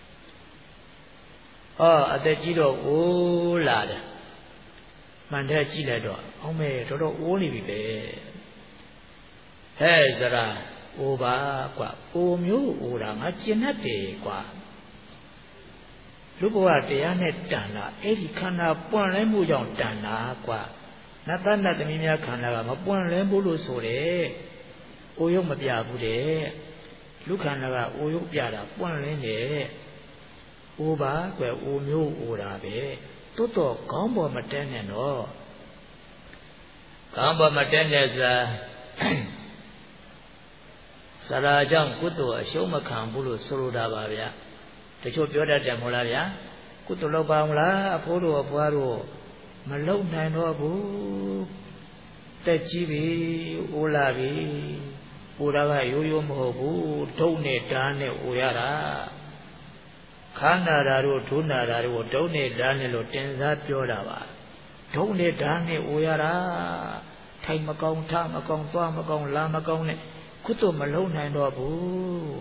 အသက်ကြီးတော့အိုးလာတယ်မှန်တဲ့ကြည့်လိုက်တော့အောင်မဲတော်တော်အိုးနေပြီပဲဟဲ့စရာအိုးပါကွာအိုးမျိုးအိုးတာငါကျင်တတ်တယ်ကွာလူဘဝတရားနဲ့တန်တာအဲ့ဒီခန္ဓာပွင့်လဲမှုကြောင့်တန်တာကွာနတ်သားနတ်သမီးများခန္ဓာကမပွင့်လဲဘူးလို့ဆိုတယ်အိုရုပ်မပြဘူးတဲ့လူခန္ဓာကအိုရုပ်ပြတာပွင့်လင်းတယ်အိုပါကွယ်အိုမျိုးအိုတာပဲတိုးတော့ခေါင်းပေါ်မတဲနဲ့တော့ခေါင်းပေါ်မတဲနဲ့စရာကြောင့်ကုသိုလ်အရှုံးမခံဘူးလို့ဆိုလိုတာပါဗျာတချို့ပြောတတ်တယ်မဟုတ်လားဗျာကုသိုလ်လုပ်ပါမလားအဖိုးတို့အဖွားတို့မလုံနိုင်တော့ဘူးတက်ကြီးပြီအိုလာပြီအိုတာကရိုးရိုးမဟုတ်ဘူးဒုံနဲ့ဓာတ်နဲ့အိုရတာခန္ဓာဓာတ်တို့ဒုနာဓာတ်တို့ဒုံနဲ့ဓာတ်နဲ့လို့တင်စားပြောတာပါဒုံနဲ့ဓာတ်နဲ့အိုရတာထိုင်မကောင်းထားမကောင်းသွားမကောင်းလာမကောင်းနဲ့ကုသိုလ်မလုံနိုင်တော့ဘူး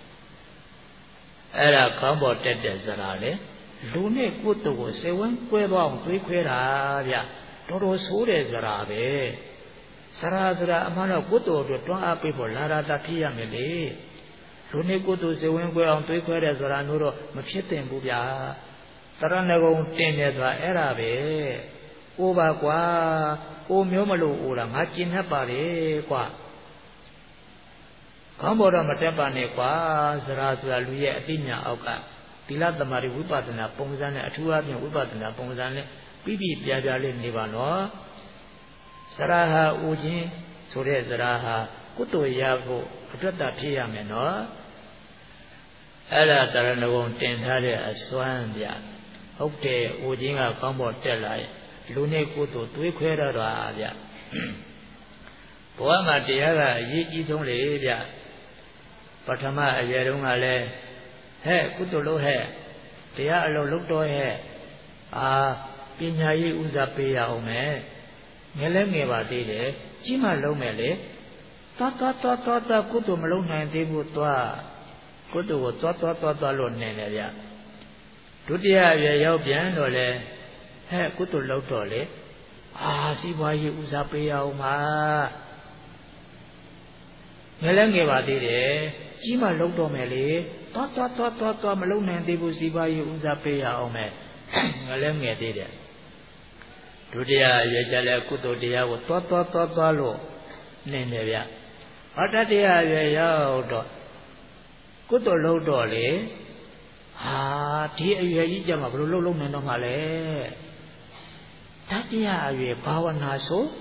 အဲ့ဒါခေါင်းပေါ်တက်တဲ့စရာလေလူနဲ့ကုသိုလ်ကိုစေဝန်းကွဲသွားအောင်တွေးခွဲတာဗျတော်တော်ဆိုးတဲ့စရာပဲစရာအမှန်တော့ကုသိုလ်အတွက်တွန်းအားပေးဖို့လာတာဖြစ်ရမယ်လေလူနဲ့ကုသိုလ်စေဝန်းကွဲအောင်တွေးခွဲတဲ့စရာမျိုးတော့မဖြစ်သင့်ဘူးဗျာတရဏဂုံတင်တယ်ဆိုတာအဲ့ဒါပဲအိုပါကွာအိုမျိုးမလို့အိုတာငါကျင်တတ်ပါလေကွာခေါင်းပေါ်တော့မတက်ပါနဲ့ကွာစရာဆိုတာလူရဲ့အသိဉာဏ်အောက်ကသီလသမာဓိဝိပဿနာပုံစံနဲ့အထူးအဖြင့်ဝိပဿနာပုံစံနဲ့ပြပြပြပြလေးနေပါနော်စရာဟာဦးချင်းဆိုတဲ့စရာဟာကုသိုလ်ရဖို့အတွက်တာဖြစ်ရမယ်နော်အဲ့ဒါတရဏဂုံတင်ထားတဲ့အစွမ်းဗျဟုတ်တယ်ဦးချင်းကကောင်းပေါ်တက်လာရင်လူနဲ့ကုသိုလ်တွေးခွဲရတာဗျဘဝမှာတရားကအရေးကြီးဆုံးလေဗျပထမအရွယ်တုန်းကလည်းဟဲ့ကုသိုလ်လို့ဟဲ့တရားအလုံးလုံးတော့ဟဲ့ပညာရေးဥစားပေးရအောင်မယ်ငယ်လဲငယ်ပါသေးတယ်ကြီးမှလုံးမယ်လေသွားကုသိုလ်မလုံးနိုင်သေးဘူးသွားကုသိုလ်ကိုသွားလို့နေတယ်ဗျဒုတိယအရွယ်ရောက်ပြန်တော့လေဟဲ့ကုသိုလ်လုံးတော့လေစီးပွားရေးဥစားပေးရအောင်ပါငယ်လဲငယ်ပါသေးတယ်ကြီးမှလုံးတော့မယ်လေသွားမလုံးနိုင်သေးဘူးစီးပွားရေးဥစားပေးရအောင်မယ်ငယ်လဲငယ်သေးတယ်ဒုတိယရွယ်ကြလဲကုသိုလ်တရားကိုသွားလို့နေတယ်ဗျတတိယရွယ်ရောက်တော့ကုသိုလ်လုံးတော့လေဒီအရွယ်ကြီးကြမှာဘယ်လိုလုံးနိုင်တော့မှလဲတတိယအရွယ်ဘာဝနာ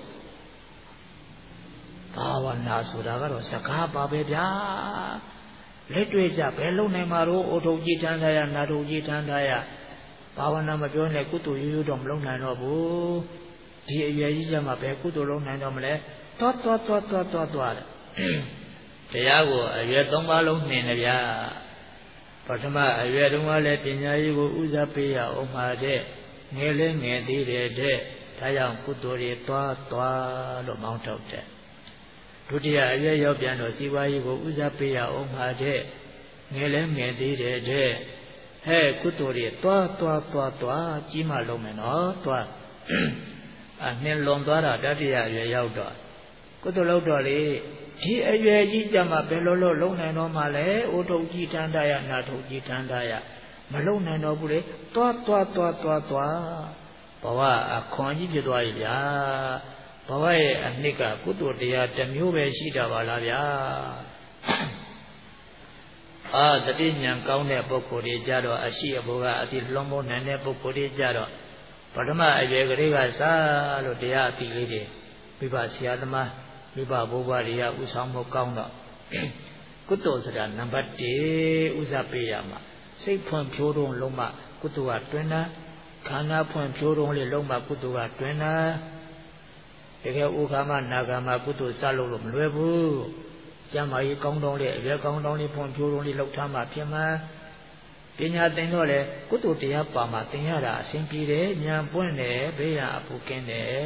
ဆိုတာကတော့စကားပါပဲဗျာလက်တွေ့ကြဘယ်လုံးနိုင်မှာတော့အထုပ်ကြီးထမ်းထားရနာထုပ်ကြီးထမ်းထားရဘာဝနာမပြောနဲ့ကုသိုလ်ရိုးတော့မလုံးနိုင်တော့ဘူးဒီအရွယ်ကြီးကြမှာဘယ်ကုသိုလ်လုံးနိုင်တော့မလဲသွားတရားကိုအရွယ်၃ပါးလုံးနှင်တယ်ဗျာပထမအရွယ်တုန်းကလည်းပညာရေးကိုဥစားပေးရအောင်ပါတဲ့ငယ်လဲငယ်သေးတယ်တဲ့ဒါကြောင့်ကုသိုလ်တွေသွားလို့မောင်းထုတ်တယ်ဒုတိယအရွယ်ရောက်ပြန်တော့စီးပွားရေးကိုဥစားပေးရအောင်ပါတဲ့ငယ်လဲငယ်သေးတယ်တဲ့ဟဲ့ကုသိုလ်တွေသွားကြီးမှလုံးမယ်နော်သွားနှင်းလွန်သွားတာတတိယအရွယ်ရောက်တော့ကုသိုလ်လုပ်တော့လေဒီအရွယ်ကြီးကြမှာဘယ်လိုလုံးနိုင်တော့မှလဲအိုထုပ်ကြီးထမ်းထားရနာထုပ်ကြီးထမ်းထားရမလုံးနိုင်တော့ဘူးလေသွားဘဝအခွန်ကြီးဖြစ်သွားပြီဗျာဘဝရဲ့အနှစ်ကကုသိုလ်တရားတစ်မျိုးပဲရှိတာပါလားဗျာသတိဉာဏ်ကောင်းတဲ့ပုဂ္ဂိုလ်တွေကြတော့အရှိအဘိုးကအတိလွန်မိုးနိုင်တဲ့ပုဂ္ဂိုလ်တွေကြတော့ပထမအရွယ်ကလေးကစားလို့တရားအတိလေးတွေမိဘဆရာသမားမိဘဘိုးဘွားတွေကဥဆောင်မှုကောင်းတော့ကုသိုလ်ဆိုတာနံပါတ်1ဥစားပေးရမှာစိတ်ဖွံ့ဖြိုးတော့လုံးမကုသိုလ်ကတွင်တာခန္ဓာဖွံ့ဖြိုးတော့လေလုံးမကုသိုလ်ကတွင်တာတကယ်ဥက္ကမနာဂမကုသိုလ်စလို့မလွယ်ဘူးကျမ်းမာရေးကောင်းတော့လေအရွယ်ကောင်းတော့လေဖွံ့ဖြိုးတော့လေလှုပ်ထားမှဖြစ်မှာပညာသင်တော့လေကုသိုလ်တရားပါမှသင်ရတာအဆင်ပြေတယ်ဉာဏ်ပွင့်တယ်ဘေးရန်အပူကင်းတယ်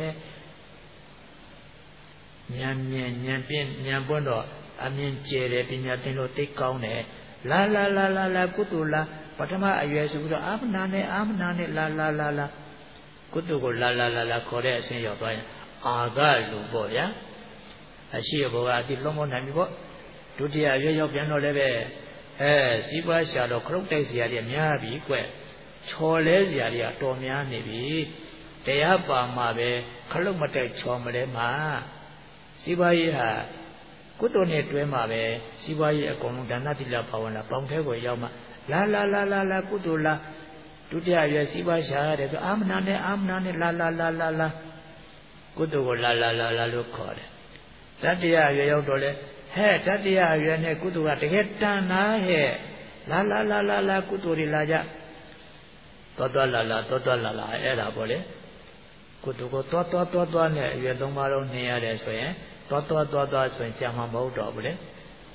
ဉာဏ်မြင်ဉာဏ်ပြင်းဉာဏ်ပွင့်တော့အမြင်ကျယ်တယ်ပညာသင်လို့သိကောင်းတယ်လာကုသိုလ်လာပထမအရွယ်ဆိုပြီးတော့အာမနာနဲ့လာကုသိုလ်ကိုလာခေါ်တဲ့အဆင့်ရောက်သွားရင်အာဂလူပေါ့ဗျာအရှိဘောကအတိလုံးမနိုင်ပြီပေါ့ဒုတိယအရွယ်ရောက်ပြန်တော့လည်းပဲစီးပွားရှာတော့ခရုတ်တိုက်စရာတွေများပြီကွချော်လဲစရာတွေကတော်များနေပြီတရားပါမှာပဲခလုတ်မတက်ချော်မလဲမှာစီးပွားရေးဟာကုသိုလ်နဲ့တွဲမှာပဲစီးပွားရေးအကုန်လုံးဒါနသီလဘာဝနာပေါင်းထဲကိုရောက်မှလာကုသိုလ်လာဒုတိယရွယ်စီးပွားရှာရတယ်ဆိုအာမနာနဲ့လာကုသိုလ်ကိုလာလို့ခေါ်တယ်တတိယရွယ်ရောက်တော့လေဟဲ့တတိယရွယ်နဲ့ကုသိုလ်ကတကယ်တန်တာဟဲ့လာကုသိုလ်တွေလာကြသွားလာအဲ့ဒါပေါ့လေကုသိုလ်ကိုသွားနဲ့အရွယ်၃ပါးလုံးနှင်ရတယ်ဆိုရင်သွားဆိုရင်ကြာမှာမဟုတ်တော့ဘူးလေ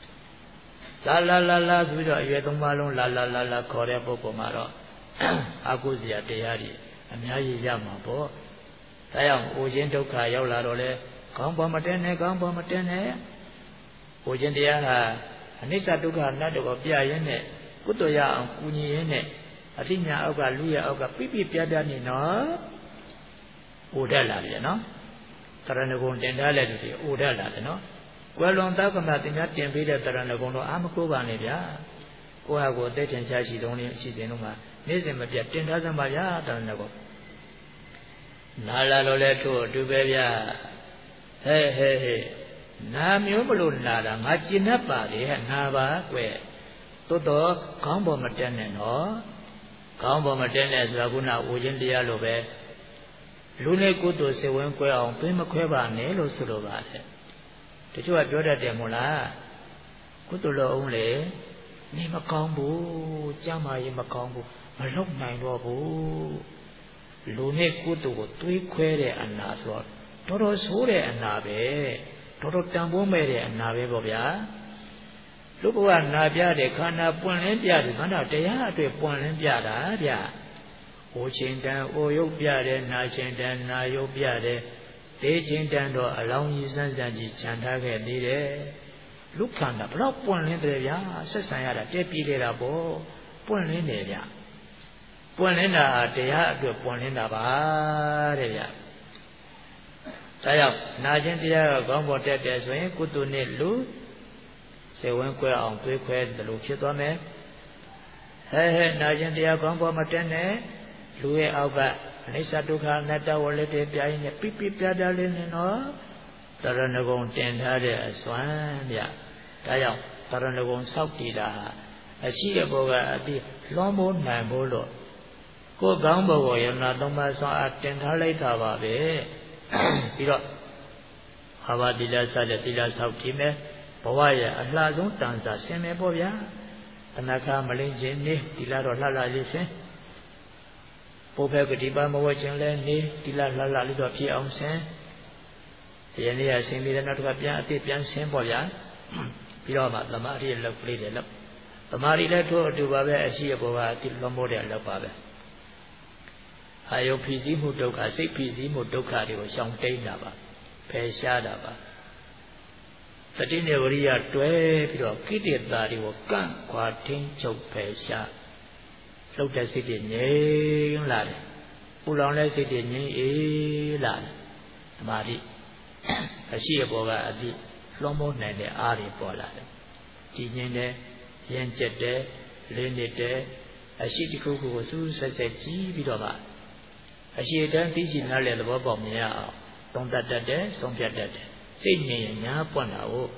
လာဆိုပြီးတော့အရွယ်၃ပါးလုံးလာခေါ်တဲ့ပုဂ္ဂိုလ်မှာတော့အကုသိုလ်တရားတွေအများကြီးရမှာပေါ့ဒါကြောင့်အိုခြင်းဒုက္ခရောက်လာတော့လေခေါင်းပေါ်မတင်းနဲ့အိုခြင်းတရားဟာအနိစ္စဒုက္ခအနတ္တကိုပြရင်းနဲ့ကုသိုလ်ရအောင်ကူညီရင်းနဲ့အဋ္ဌညာအောက်ကလူရအောက်ကပြပြနေနော်အိုတတ်လာတယ်နော်တရဏဂုံတင်ထားတဲ့လူတွေအိုတတ်လာတယ်နော်ကွယ်လွန်သောကမတင်များတင်ပေးတဲ့တရဏဂုံတော့အာမကိုးပါနဲ့ဗျာကိုယ့်ဟာကိုယ်အသက်ထင်ရှားရှိတုံးလေးရှိတဲ့လုံးမှာနေ့စဉ်မပြတ်တင်ထားစမ်းပါဗျာတရဏဂုံနာလာလို့လဲထို့အတူပဲဗျာဟဲ့နာမျိုးမလို့နာတာငါကျင်납ပါလေဟဲ့နာပါကွယ်သို့တော့ခေါင်းပေါ်မတက်နဲ့နော်ခေါင်းပေါ်မတက်နဲ့ဆိုတာခုနအိုခြင်းတရားလိုပဲလူနဲ့ကုသိုလ်စေဝင်ကွဲအောင်သွေးမခွဲပါနဲ့လို့ဆိုလိုပါတယ်တချို့ကပြောတတ်တယ်မို့လားကုသိုလ်တော်အောင်လေနေမကောင်းဘူးကြမ်းမာရင်မကောင်းဘူးမလုပ်နိုင်တော့ဘူးလူနဲ့ကုသိုလ်ကိုသွေးခွဲတဲ့အနာဆိုတော့တော်ဆိုးတဲ့အနာပဲတော်တန်ဖိုးမဲ့တဲ့အနာပဲပေါ့ဗျာလူဘဝနာပြတဲ့ခန္ဓာပွင့်လင်းပြတယ်ခန္ဓာတရားအတွက်ပွင့်လင်းပြတာဗျာအိုချင်းတန်အိုရုပ်ပြတယ်နာချင်းတန်နာရုပ်ပြတယ်သေချင်းတန်တော့အလောင်းကြီးစမ်းစမ်းကြီးခြံထားခဲ့သေးတယ်လူခန္ဓာဘလောက်ပွင့်လင်းတယ်ဗျာဆက်ဆံရတာတဲပြေးနေတာပေါ့ပွင့်လင်းတယ်ဗျာပွင့်လင်းတာတရားအတွက်ပွင့်လင်းတာပါတဲ့ဗျာဒါကြောင့်နာခြင်းတရားကကောင်းပေါ်တက်တယ်ဆိုရင်ကုသိုလ်နဲ့လူစေဝင်ခွဲအောင်သွေးခွဲတယ်လို့ဖြစ်သွားမယ်ဟဲ့နာခြင်းတရားကောင်းပေါ်မတက်နဲ့လူရဲ့အောက်ကအနိစ္စဒုက္ခအနတ္တဝလက်တွေပြရင်ပြပြပြလေးနဲ့နော်တရဏဂုံတင်ထားတဲ့အစွမ်းဗျဒါကြောင့်တရဏဂုံဆောက်တည်တာအရှိတဲ့ဘောကအတိလွန်မိုးနိုင်ဖို့လို့ကိုယ်ကောင်းဘောကိုယမနာသုံးပါးဆောင်အတင်ထားလိုက်တာပါပဲပြီးတော့ဟာဝတိလစတဲ့တိလဆောက်တည်မယ်ဘဝရဲ့အလှဆုံးတန်စာဆင်မယ်ပေါ့ဗျာအနာခမလင်းခြင်းနေတိလတော့လှလေးဆင်ဘုဖက်ကတိပါမဝတ်ခြင်းလဲနေတိလလှလေးတော့ဖြစ်အောင်ဆင်ဒီနေ့ကဆင်ပြီးတဲ့နောက်တစ်ခါပြန်အတိပြန်ဆင်ပေါ့ဗျာပြီးတော့မှသမာဓိလောက်ကလေးတွေလောက်သမာဓိလည်းထို့အတူပါပဲအရှိအပေါ်ကအတိလွန်မိုးတဲ့လောက်ပါပဲအာယုဖိစီးမှုဒုက္ခစိတ်ဖိစီးမှုဒုက္ခတွေကိုရှောင်တိန်တာပါဖယ်ရှားတာပါတတိနေဝရိယတွဲပြီးတော့ကိတ္တတာတွေကိုကန့်ခွာထင်းချုပ်ဖယ်ရှားလှုပ်တဲ့စိတ်တွေငြိမ်လာတယ်ပူလောင်တဲ့စိတ်တွေငြိမ်အေးလာတယ်သမာဓိအရှိအပေါ်ကအတိလွန်မိုးနိုင်တဲ့အားတွေပေါ်လာတယ်ကြည်ငြိမ်တယ်ရင်ကျက်တယ်လေးနစ်တယ်အရှိတစ်ခုခုကိုစူးဆက်ဆက်ကြည့်ပြီးတော့မှအရှိတန်းသိရှိနားလည်သဘောပေါက်မြင်ရအောင်သုံးတတ်တတ်တယ်ဆုံးဖြတ်တတ်တယ်စိတ်ငြိမ်ရင်ညာပွင့်တာကို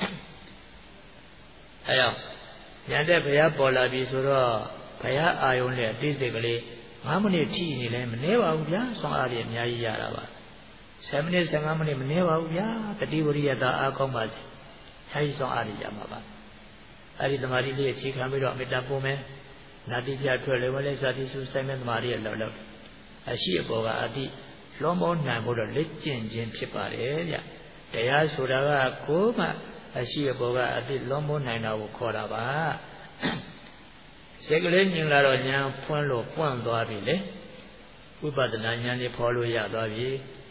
အဲကြောင့်ညာတဲ့ဘုရားပေါ်လာပြီဆိုတော့ဘုရားအာယုံနဲ့အတိတ်ကလေး9မိနစ်ထိနေလဲမနှဲပါဘူးဗျာဆွမ်းအားတွေအများကြီးရတာပါ10မိနစ်15မိနစ်မနှဲပါဘူးဗျာတတိဝရိယတာအားကောင်းပါစေအဲဒီဆွမ်းအားတွေရမှာပါအဲဒီသမာဓိလေးအခြေခံပြီးတော့အမေတ္တာပို့မယ်နာတိပြထွက်လေဝလဲစာတိစုဆိုင်မဲ့သမာဓိရဲ့လောက်အရှိအပေါ်ကအတိလွန်မောနိုင်ဖို့တော့လက်ကျင့်ခြင်းဖြစ်ပါတယ်ဗျတရားဆိုတာကကိုယ်မှအရှိအပေါ်ကအတိလွန်မောနိုင်တာကိုခေါ်တာပါစိတ်ကလေးမြင်လာတော့ဉာဏ်ဖွင့်လို့ပွန့်သွားပြီလေဝိပဿနာဉာဏ်ကြီးဖော်လို့ရသွားပြီ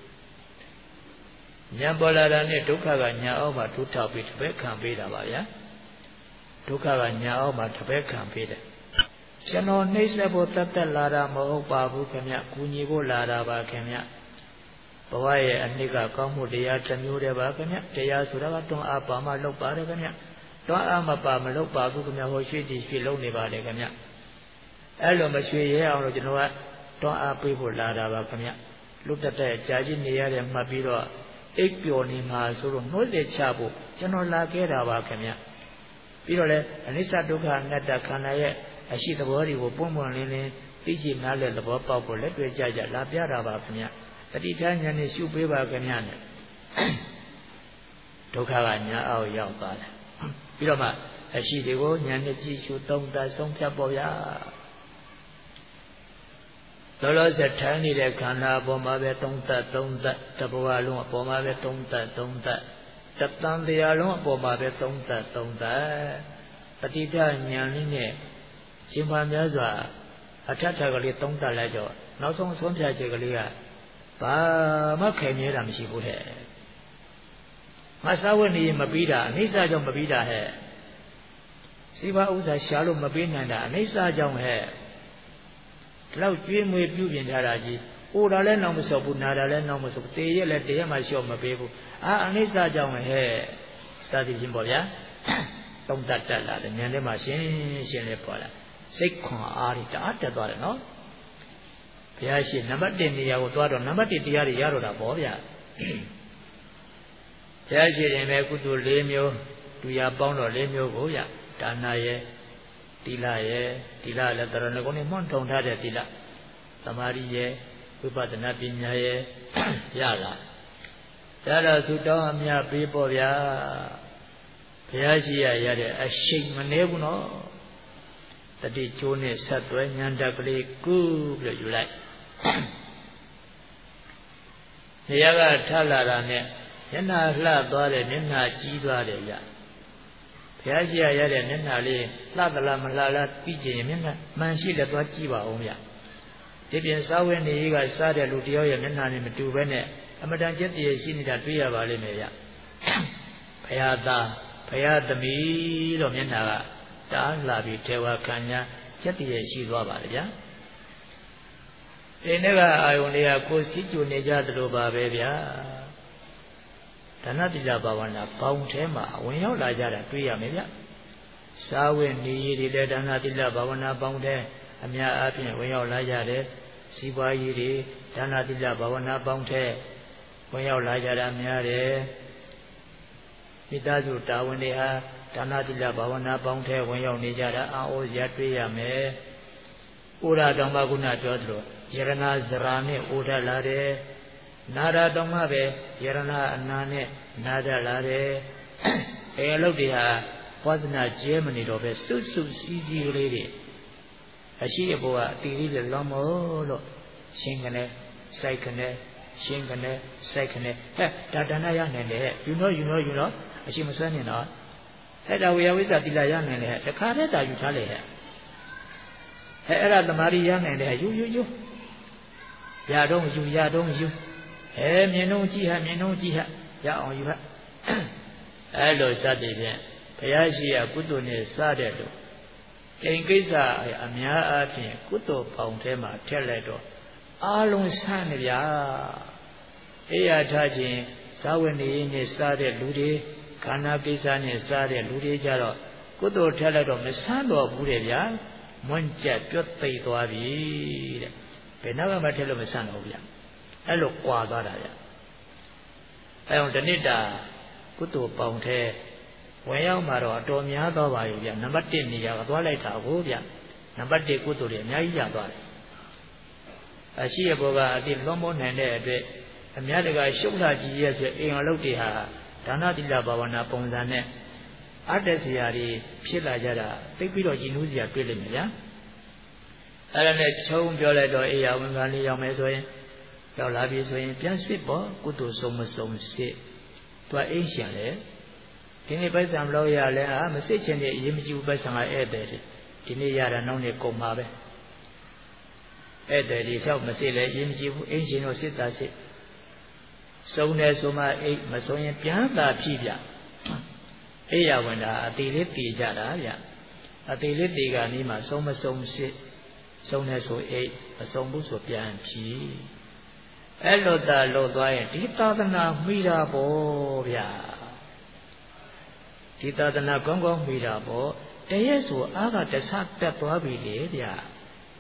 ဉာဏ်ပေါ်လာတာနဲ့ဒုက္ခကဉာဏ်အောက်မှာဒုထောက်ပြီးတစ်ပည့်ခံပေးတာပါဗျာဒုက္ခကဉာဏ်အောက်မှာတစ်ပည့်ခံပေးတယ်ကျွန်တော်နှိမ့်ဆက်ဖို့တတ်လာတာမဟုတ်ပါဘူးခင်ဗျကူညီဖို့လာတာပါခင်ဗျဘဝရဲ့အနှစ်ကကောင်းမှုတရားတစ်မျိုးတည်းပါခင်ဗျတရားဆိုတာကတွန်းအားပါမှလုပ်ပါတယ်ခင်ဗျတွန်းအားမပါမလုပ်ပါဘူးခင်ဗျဟိုရွှေ့ကြည့်ရွှေ့လုံးနေပါတယ်ခင်ဗျအဲ့လိုမရွှေရဲအောင်လို့ကျွန်တော်ကတွန်းအားပေးဖို့လာတာပါခင်ဗျလူတက်တဲ့ကြာကြီးနေရတဲ့မှတ်ပြီးတော့အိပ်ပျော်နေမှာဆိုတော့နှိုးလေချဖို့ကျွန်တော်လာခဲ့တာပါခင်ဗျပြီးတော့လေအနိစ္စဒုက္ခအနတ္တခန္ဓာရဲ့အရှိသဘောတွေကိုပွင့်ပွင့်လင်းလင်းသိချင်နားလည်သဘောပေါက်ဖို့လက်တွေ့ကြကြလာပြတာပါခင်ဗျတတိထားဉာဏ်နဲ့ရှုပေးပါခင်ဗျနဲ့ဒုက္ခကညာအောက်ရောက်သွားတယ်ပြီးတော့မှအရှိတွေကိုဉာဏ်နဲ့ကြည့်ရှုသုံးသပ်ဆုံးဖြတ်ပေါ်ရလောလောဆယ်ထိုင်နေတဲ့ခန္ဓာအပေါ်မှာပဲသုံးသပ်တဘဝလုံးအပေါ်မှာပဲသုံးသပ်တတန်တရားလုံးအပေါ်မှာပဲသုံးသပ်ပဋိဋ္ဌဉာဏ်လေးနဲ့ရှင်ဘာများစွာအထက်ထက်ကလေးသုံးသပ်လိုက်တော့နောက်ဆုံးဆုံးဖြတ်ချက်ကလေးကဘာမှခိုင်မြဲတာမရှိဘူးတဲ့ငါစာဝတ်နေမပြီးတာအနိစ္စကြောင့်မပြီးတာဟဲ့စိဘာဥစ္စာရှာလို့မပေးနိုင်တာအနိစ္စကြောင့်ဟဲ့ဒီလောက်ကျွေးမွေးပြုပြင်ထားတာကြီးအိုတာလည်းနောက်မဆုပ်ဘူးနာတာလည်းနောက်မဆုပ်ဘူးတေရက်လည်းတရက်မှလျှော့မပေးဘူးအနိစ္စကြောင့်ဟဲ့စသည်ဖြင့်ပေါ့ဗျာသုံးတတ်တတ်လာတယ်ဉာဏ်ထဲမှာရှင်းလေးပေါ်လာစိတ်ခွန်အားတွေတအားတက်သွားတယ်နော်ဘုရားရှိနံပါတ်1နေရာကိုသွားတော့နံပါတ်1တရားတွေရတော့တာပေါ့ဗျာဘုရားရှိရင်ပဲကုသိုလ်၄မျိုးတူရပေါင်းတော့၄မျိုးကိုဗျာဒါနရဲ့သီလလည်းတရဏဂုံနဲ့မှွန်းထုံထားတဲ့သီလသမာဓိရဲ့ဝိပဿနာပညာရဲ့ရလာဒါတော့သုတောင်းအမြပေးပေါ့ဗျာဘုရားရှိရတဲ့အရှိန်မနှဲဘူးနော်တတိကျိုးနဲ့ဆက်သွဲဉာဏ်တက်ကလေးကူးပြီးယူလိုက်နေရာကထလာတာနဲ့မျက်နှာလှသွားတယ်မျက်နှာကြီးသွားတယ်ဗျဘုရားရှိရတဲ့မျက်နှာလေးလှသလားမလှလားပြီးချင်မျက်နှာမှန်ရှိလည်းသွားကြည့်ပါဦးဗျဒီပြင်စာဝတ်နေကြီးကစားတဲ့လူတယောက်ရဲ့မျက်နှာနဲ့မတူဘဲနဲ့အမတန်ချက်တည်းရှိနေတာတွေ့ရပါလိမ့်မယ်ဗျဘုရားသားဘုရားသမီးလို့မျက်နှာကတားလာပြီးထေဝခံညာချက်တည်းရှိသွားပါလေဗျာဒီနေ့ကအာယုန်လေးကကိုယ်စီးကျူနေကြသလိုပါပဲဗျာဒါနတိလဘာဝနာပေါင်းထဲမှာဝင်ရောက်လာကြတာတွေ့ရမယ်ဗျစာဝတ်နေရည်တွေလည်းဒါနတိလဘာဝနာပေါင်းထဲအများအားဖြင့်ဝင်ရောက်လာကြတယ်စီးပွားရေးတွေဒါနတိလဘာဝနာပေါင်းထဲဝင်ရောက်လာကြတာများတယ်မိသားစုတာဝန်တွေဟာဒါနတိလဘာဝနာပေါင်းထဲဝင်ရောက်နေကြတာအာဩရတွေ့ရမယ်ဩရာတော်မကုဏပြောသလိုယရဏဇရာနဲ့ဩဒလာတယ်နာရတော်မှပဲယရဏအနာနဲ့နာဒလာတယ်အဲအလုပ်တွေဟာဝါသနာကျဲမနေတော့ပဲစွတ်စွတ်စီးစီးလေးတွေအရှိအပေါ်ကအတီလေးတွေလောမောလို့ရှင်းကနေစိုက်ကနေရှင်းကနေစိုက်ကနေဒါဒါနရနိုင်တယ်ယူနော်အရှိမစွဲနေတော့ဒါဝေယဝိဇ္ဇတိလရနိုင်တယ်တခါတည်းတာယူထားလေအဲ့ဒါသမာဓိရနိုင်တယ်ယူရတော့ယူမြင်တော့ကြည့်ဟရအောင်ယူဟအဲ့လိုစသည်ဖြင့်ဘုရားရှိခိုးကုသိုလ်နဲ့စတဲ့လို့ကိဉ္ကိစ္စအများအားဖြင့်ကုသိုလ်ပေါင်းထဲမှာထည့်လိုက်တော့အားလုံးဆန်းနေဗျာအေးရထားခြင်းဇဝနေနဲ့စတဲ့လူတွေခန္ဓာကိစ္စနဲ့စတဲ့လူတွေကြတော့ကုသိုလ်ထည့်လိုက်တော့မဆန်းတော့ဘူးတဲ့ဗျာမွန့်ကျက်တွတ်သိပ်သွားပြီတဲ့ဘယ်နောက်ကမှထည့်လို့မဆန်းတော့ဘူးဗျာအဲ့လိုကွာသွားတာဗျအဲ့အောင်တဏိတာကုသိုလ်ပေါင်းထဲဝင်ရောက်မှာတော့အတော်များသွားပါပြီဗျနံပါတ်1နေရာကသွားလိုက်တာကိုဗျနံပါတ်1ကုသိုလ်တွေအများကြီးရသွားတယ်အရှိရဘောကအတိလွန်မိုးနိုင်တဲ့အတွက်အများတကာရှုပ်လာကြည့်ရဲ့ဆိုအိမ်အလုပ်တွေဟာဒါနတိလဘာဝနာပုံစံနဲ့အတ္တစရာတွေဖြစ်လာကြတာသိပြီးတော့ကြည်နူးစရာတွေ့လိမ့်မယ်ဗျာအဲ့ဒါနဲ့ချုံပြောလိုက်တော့အေးရဝင်ကလေးရောက်မယ်ဆိုရင်ရောက်လာပြီဆိုရင်ပြန်စစ်ပေါ့ကုသိုလ်ဆုံးမဆုံးစစ်သူအိမ်ရှင်လေဒီနေ့ပိုက်ဆံမလို့ရလဲမစစ်ချင်တဲ့အရေးမကြီးဘူးပိုက်ဆံကဧည့်သည်ဒီနေ့ရတာနောက်နေ့ကုန်ပါပဲဧည့်သည်ဒီလျှောက်မစစ်လဲအရေးမကြီးဘူးအိမ်ရှင်တို့စစ်တာစစ်စုံတယ်ဆိုမှအိမ်မစုံရင်ပြန်သာဖြစ်ဗျအေးရဝင်တာအသေးလေးတည်ကြတာဗျအသေးလေးတည်ကနေမှဆုံးမဆုံးစစ်စုံတယ်ဆိုအိမ်မဆုံးဘူးဆိုပြန်ဖြစ်အဲ့လိုသာလို့သွားရင်ဒီသာသနာမိတာပေါ့ဗျာဒီသာသနာကောင်းကောင်းမိတာပေါ့တရက်ဆိုအားကတဆတက်သွားပြီလေဗျာ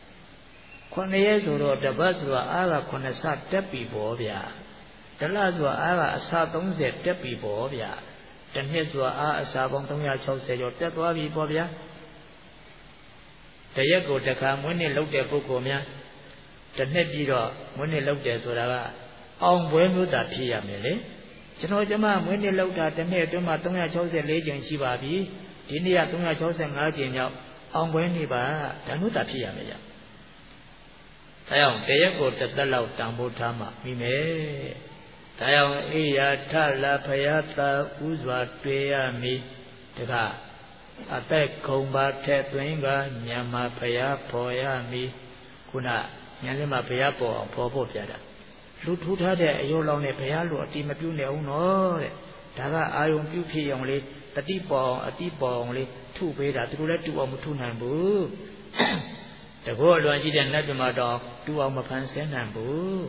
9 ရက်ဆိုတော့တပတ်ဆိုတာအားက9ဆတက်ပြီပေါ့ဗျာတလဆိုတာအားကအစာ30တက်ပြီပေါ့ဗျာတစ်နှစ်ဆိုတာအားအစာပေါင်း360ကျော်တက်သွားပြီပေါ့ဗျာတရက်ကိုတစ်ခါမွေးနေ့လုပ်တဲ့ပုဂ္ဂိုလ်များတစ်နှစ်ပြီးတော့မွေးနေ့လုပ်တယ်ဆိုတာကအောင်ပွဲမျိုးသာဖြစ်ရမယ်လေကျွန်တော်ကျမမွေးနေ့လုပ်တာတစ်နှစ်အတွင်းမှာ364ကြိမ်ရှိပါပြီဒီနေ့က365ကြိမ်မြောက်အောင်ပွဲနေပါဒါမျိုးသာဖြစ်ရမယ်ဗျဒါကြောင့်တရက်ကိုတစ်သက်လောက်တန်ဖိုးထားမှမိမယ်ဒါကြောင့်အေယာထလာဖယားသာဥစွာတွေ့ရမည်တကားအသက်ခုံပါထက်သွင်းကညမှာဖယားဖော်ရမည်ခုနညလေးမှာဖယားပေါ်အောင်ဖော်ဖို့ပြတာလူထူထားတဲ့အယုတ်လောင်းနဲ့ဖယားလူအတိမပြုတ်နေအောင်နော်တဲ့ဒါကအာယုံပြုဖြစ်အောင်လေးတတိပေါ်အောင်အတိပေါ်အောင်လေးထုပေးတာသူတို့လည်းတူအောင်မထုနိုင်ဘူးတကောအလွန်ကြီးတဲ့နတ်ပြမတော်တူအောင်မဖန်ဆင်းနိုင်ဘူး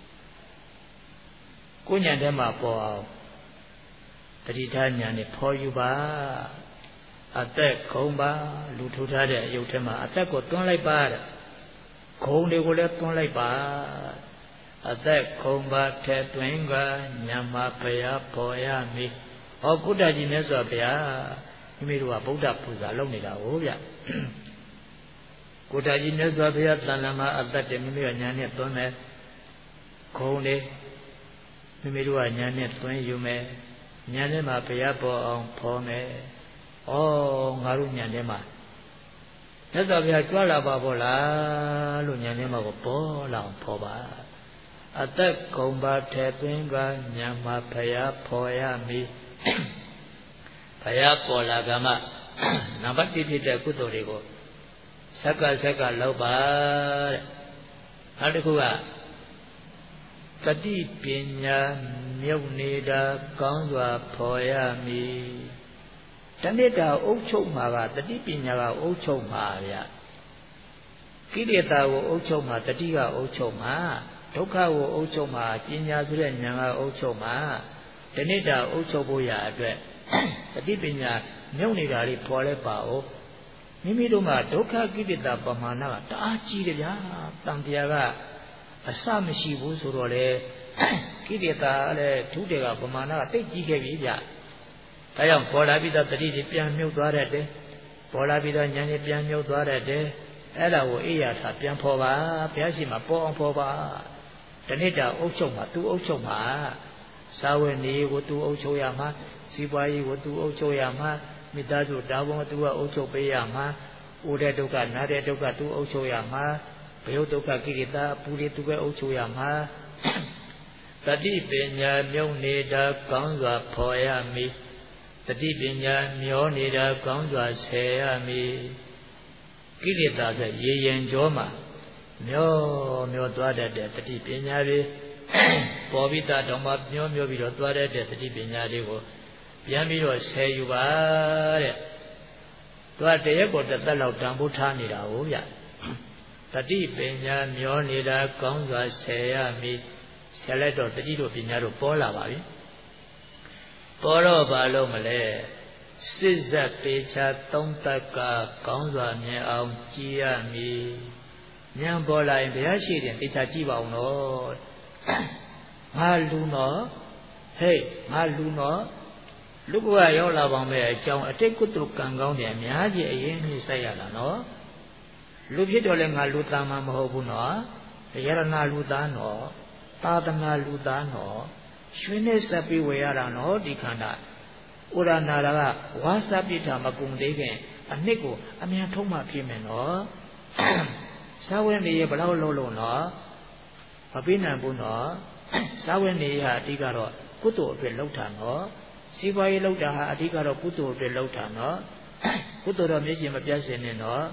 ကိုညံထဲမှာပေါ်အောင်တတိထားညာနဲ့ဖော်ယူပါအသက်ခုံပါလူထူထားတဲ့အယုတ်ထဲမှာအသက်ကိုတွန်းလိုက်ပါတဲ့ခုံတွေကိုလည်းတွန်းလိုက်ပါအသက်ခုံပါထဲတွင်ကညမှာဖယားပေါ်ရမည်ဟောဘုဒ္ဓကြီးမြတ်စွာဘုရားမိမိတို့ကဗုဒ္ဓပူဇာလုပ်နေတာဟုတ်ဗျကိုတာကြီးမြတ်စွာဘုရားတဏ္ဍာမှာအသက်တမိမိကညာနဲ့သွန်းမယ်ခုံလေးမိမိတို့ကညာနဲ့သွင်းယူမယ်ညာထဲမှာဘုရားပေါ်အောင်ဖော်မယ်ဩငါတို့ညာထဲမှာမြတ်စွာဘုရားကြွလာပါဘောလားလို့ညာထဲမှာပေါ်လာအောင်ဖော်ပါအသက်ကုံပါထဲသွင်းကညာမှာဘုရားဖော်ရမည်ဘုရားပေါ်လာကမှနံပါတ်1ဖြစ်တဲ့ကုသိုလ်တွေကိုဆက်ကလောက်ပါတဲ့နောက်တစ်ခုကတတိပညာမြုပ်နေတာကောင်းစွာဖော်ရမည်တဏိတာအုပ်ချုပ်မှာကတတိပညာကအုပ်ချုပ်မှာဗျကိလေသာကိုအုပ်ချုပ်မှာတတိကအုပ်ချုပ်မှာဒုက္ခကိုအုပ်ချုပ်မှာပညာဆိုတဲ့ဉာဏ်ကအုပ်ချုပ်မှာတဏိတာအုပ်ချုပ်ဖို့ရအတွက်တတိပညာမြုပ်နေတာလေးဖော်လဲပါဦးမိမိတို့မှာဒုက္ခကိလေသာပမာဏကတအားကြီးတယ်ဗျာတန်တရားကအစမရှိဘူးဆိုတော့လေကိလေသာလည်းထုတွေကပမာဏကတိတ်ကြီးခဲ့ပြီဗျဒါကြောင့်ပေါ်လာပြီးတော့တတိတွေပြန်မြုပ်သွားတတ်တယ်ပေါ်လာပြီးတော့ဉာဏ်တွေပြန်မြုပ်သွားတတ်တယ်အဲ့ဒါကိုအိယာထာပြန်ဖော်ပါဘုရားရှိခိုးပေါ်အောင်ဖော်ပါတဏိတာအုပ်ချုပ်မှာသူအုပ်ချုပ်မှာစာဝတ်နေကိုသူအုပ်ချုပ်ရမှာစီးပွားရေးကိုသူအုပ်ချုပ်ရမှာမိသားစုတာဝန်သူကအုပ်ချုပ်ပေးရမှာဥဒတဲ့ဒုက္ခနာတဲ့ဒုက္ခသူအုပ်ချုပ်ရမှာဘယုတ်ဒုက္ခကိလေသာပူတွေသူပဲအုပ်ချုပ်ရမှာတတိပညာမြုံနေတာကောင်းစွာဖော်ရမည်တတိပညာမျောနေတာကောင်းစွာဆယ်ရမည်ကိလေသာဆိုရေရင်ကြောမှာမျောသွားတတ်တဲ့တတိပညာတွေပေါ်ပြီးသားတော့မှမျောပြီးတော့သွားတတ်တဲ့တတိပညာတွေကိုပြန်ပြီးတော့ဆယ်ယူပါတဲ့သူကတရက်ကိုတစ်သက်လောက်တန်ဖိုးထားနေတာဟုတ်ဗျတတိပညာမျောနေတာကောင်းစွာဆယ်ရမည်ဆယ်လိုက်တော့တတိတို့ပညာတို့ပေါ်လာပါပြီပေါ်တော့ဘာလို့မလဲစစ်ဇက်ပေချာသုံးသက်ကကောင်းစွာမြင်အောင်ကြည်ရမည်ဉာဏ်ပေါ်လာရင်ဘုရားရှိတယ်ပေချာကြည့်ပါအောင်တော့ငါလူနော်ဟေးငါလူနော်လူဘဝရောက်လာပါမယ်အကြောင်းအတိတ်ကုသိုလ်ကံကောင်းတယ်အများကြီးအရင်နှိမ့်ဆက်ရတာနော်လူဖြစ်တော့လဲငါလူသားမှမဟုတ်ဘူးနော်ယရဏလူသားနော်သာသနာလူသားနော်ရွှေနဲ့ဆက်ပြီးဝယ်ရတာနော်ဒီခန္ဓာဥရနာကဝါစာပိဋ္ဌာမကုံသေးခင်အနှစ်ကိုအမြန်ထုံးမှဖြစ်မယ်နော်စာဝဲနေရဘလောက်လုံးလုံးနော်မပေးနိုင်ဘူးနော်စာဝဲနေရအဓိကတော့ကုသိုလ်အတွက်လောက်တာနော်စီးပွားရေးလောက်တာဟာအဓိကတော့ကုသိုလ်အတွက်လောက်တာနော်ကုသိုလ်တော့မျက်ရှင်မပြတ်စင်နဲ့နော်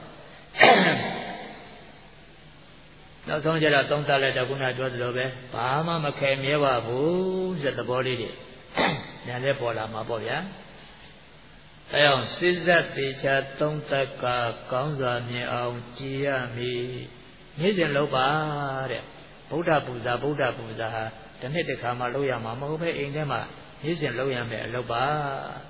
နောက်ဆုံးကြတော့သုံးသပ်လိုက်တော့ခုနပြောသလိုပဲဘာမှမခဲမြဲပါဘူးဆိုတဲ့သဘောလေးတွေညာလည်းပေါ်လာမှာပေါ့ဗျာအဲအောင်စိစက်တေချာသုံးသက်ကကောင်းစွာမြင်အောင်ကြည်ရမည်နေ့စဉ်လုပ်ပါတဲ့ဗုဒ္ဓပူဇာဟာတစ်နှစ်တစ်ခါမှလုပ်ရမှာမဟုတ်ပဲအိမ်ထဲမှာနေ့စဉ်လုပ်ရမယ်အလုပ်ပါ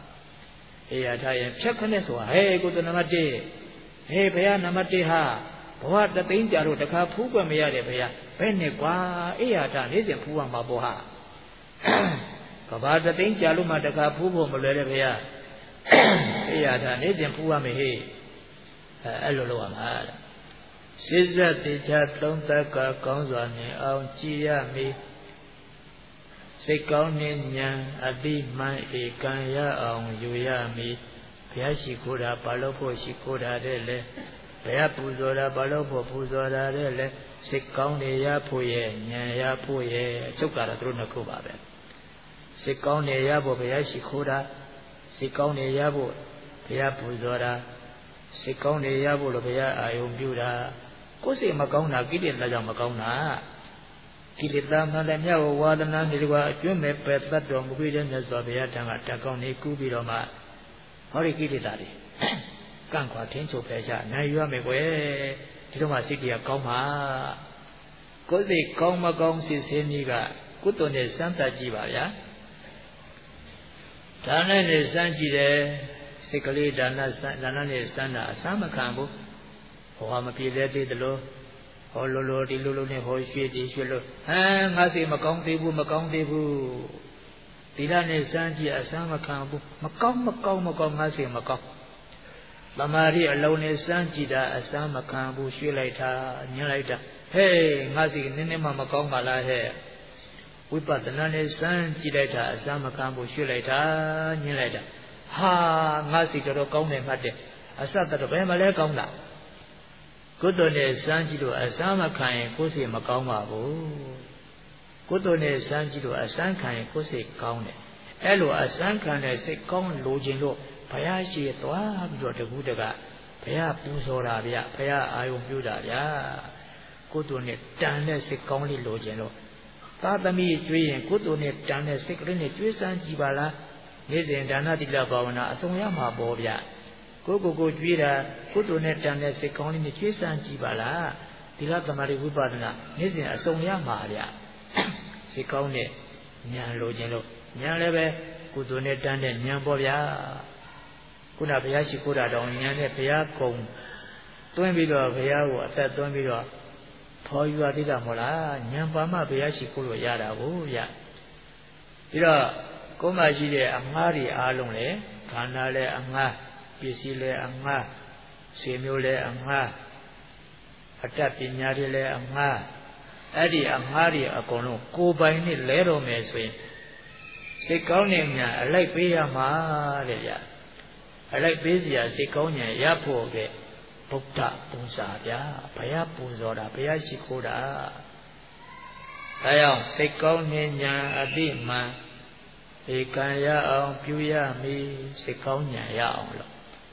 အေးရထားရင်ဖြတ်ခနဲ့ဆိုတာဟေးကိုယ်နံပါတ်1ဟေးဘုရားနံပါတ်1ဟာဘောတသိန်းကြလို့တခါဖူးွက်မရတယ်ဗျာဘယ်နဲ့ကွာအေးရတာနေ့စဉ်ဖူးရမှာပေါ့ဟာကဘာတသိန်းကြလို့မှတခါဖူးဖို့မလွယ်တယ်ဗျာအေးရတာနေ့စဉ်ဖူးရမယ်ဟေ့အဲ့လိုလုပ်ရမှာစိစက်တေချာသုံးသက်ကကောင်းစွာနေအောင်ကြည်ရမည်စိတ်ကောင်းနှင့်ဉာဏ်အတိမှန်ဧကံရအောင်ယူရမည်ဘုရားရှိခိုးတာဘာလို့ဖို့ရှိခိုးတာတဲ့လဲဘုရားပူဇော်တာဘာလို့ဖို့ပူဇော်တာတဲ့လဲစိတ်ကောင်းနေရဖို့ရဲ့ဉာဏ်ရဖို့ရဲ့အချုပ်ကတော့သူတို့နှစ်ခုပါပဲစိတ်ကောင်းနေရဖို့ဘုရားရှိခိုးတာစိတ်ကောင်းနေရဖို့ဘုရားပူဇော်တာစိတ်ကောင်းနေရဖို့လို့ဘုရားအာယုံပြုတာကိုယ်စိတ်မကောင်းတာကိလေသာကြောင့်မကောင်းတာကိလေသာမှန်တယ်မြတ်ဝါဒနာနေကွာအကျွမ်းမဲ့ပဲတတ်တော်မူပြီးတဲ့မြတ်စွာဘုရားထံကတကောင်းနေကူးပြီးတော့မှဟောဒီကိလေသာတွေကန့်ခွာထင်းချုပ်ဖယ်ချနိုင်ရမယ်ကွယ်ဒီတော့မှစိတ်တရားကောင်းမှာကိုယ်စိတ်ကောင်းမကောင်းစစ်စင်းကြီးကကုသိုလ်နဲ့စမ်းသပ်ကြည့်ပါဗျာဒါနဲ့နဲ့စမ်းကြည့်တယ်စိတ်ကလေးဒါနနဲ့စမ်းတာအစမ်းမခံဘူးဟောမပြေသေးသေးတယ်လို့ဟောလိုဒီလိုနဲ့ဟောရွှေ့ဒီရွှေ့လို့ငါစိတ်မကောင်းသေးဘူးဒီလားနဲ့စမ်းကြည့်အစမ်းမခံဘူးမကောင်းငါစိတ်မကောင်းသမာဓိအလုံးနဲ့စမ်းကြည့်တာအစမ်းမခံဘူးရွှေ့လိုက်တာညှင်းလိုက်တာဟေးငါစိတ်နည်းနည်းမှမကောင်းပါလားဟဲ့ဝိပဿနာနဲ့စမ်းကြည့်လိုက်တာအစမ်းမခံဘူးရွှေ့လိုက်တာညှင်းလိုက်တာဟာငါစိတ်တော်ကောင်းတယ်မှတ်တယ်အစတော့ဘယ်မှလဲကောင်းတာကုသိုလ်နဲ့စမ်းကြည့်လို့အစမ်းမခံရင်ကိုယ်စိတ်မကောင်းပါဘူးကုသိုလ်နဲ့စမ်းကြည့်လို့အစမ်းခံရင်ကိုယ်စိတ်ကောင်းတယ်အဲ့လိုအစမ်းခံတဲ့စိတ်ကောင်းလိုခြင်းလို့ဘုရားရှိသွားပြီးတော့တကူတကဘုရားပူဇော်တာဗျဘုရားအာယုံပြုတာဗျကုသိုလ်နဲ့တန်တဲ့စိတ်ကောင်းလေးလိုခြင်းလို့သာသမီကျွေးရင်ကုသိုလ်နဲ့တန်တဲ့စိတ်ကလေးနဲ့ကျွေးစမ်းကြည့်ပါလားနေ့စဉ်ဒါနသီလဘာဝနာအဆုံးရမှာပေါ့ဗျကိုကျွေးတာကုသိုလ်နဲ့တန်တဲ့စိတ်ကောင်းလေးနဲ့ကျွေးစမ်းကြည့်ပါလားသီလသမာဓိဝိပဿနာနေ့စဉ်အဆုံးရမှာဗျစိတ်ကောင်းတဲ့ဉာဏ်လိုခြင်းလို့ဉာဏ်လည်းပဲကုသိုလ်နဲ့တန်တဲ့ဉာဏ်ပေါ့ဗျာခုနဘုရားရှိခိုးတာတောင်ဉာဏ်နဲ့ဘုရားကုံတွင်းပြီးတော့ဘုရားကိုအသက်သွင်းပြီးတော့ဖော်ယူရသေးတာမဟုတ်လားဉာဏ်ပါမှဘုရားရှိခိုးလို့ရတာကိုဗျပြီးတော့ကိုယ်မှရှိတဲ့အငှားတွေအားလုံးလေခန္ဓာလည်းအငှားပစ္စည်းလည်းအငှားဆွေမျိုးလည်းအငှားအတတ်ပညာတွေလည်းအငှားအဲ့ဒီအငှားတွေအကုန်လုံးကိုယ်ပိုင်နဲ့လဲတော်မယ်ဆိုရင်စိတ်ကောင်းတဲ့ဉာဏ်အလိုက်ပေးရမှာတဲ့ဗျအလိုက်ပေးစရာစိတ်ကောင်းဉာဏ်ရဖို့ကဗုဒ္ဓပူဇာဗျာဘုရားပူဇော်တာဘုရားရှိခိုးတာဒါကြောင့်စိတ်ကောင်းတဲ့ဉာဏ်အတိမှန်ဧကံရအောင်ပြုရမည်စိတ်ကောင်းဉာဏ်ရအောင်လို့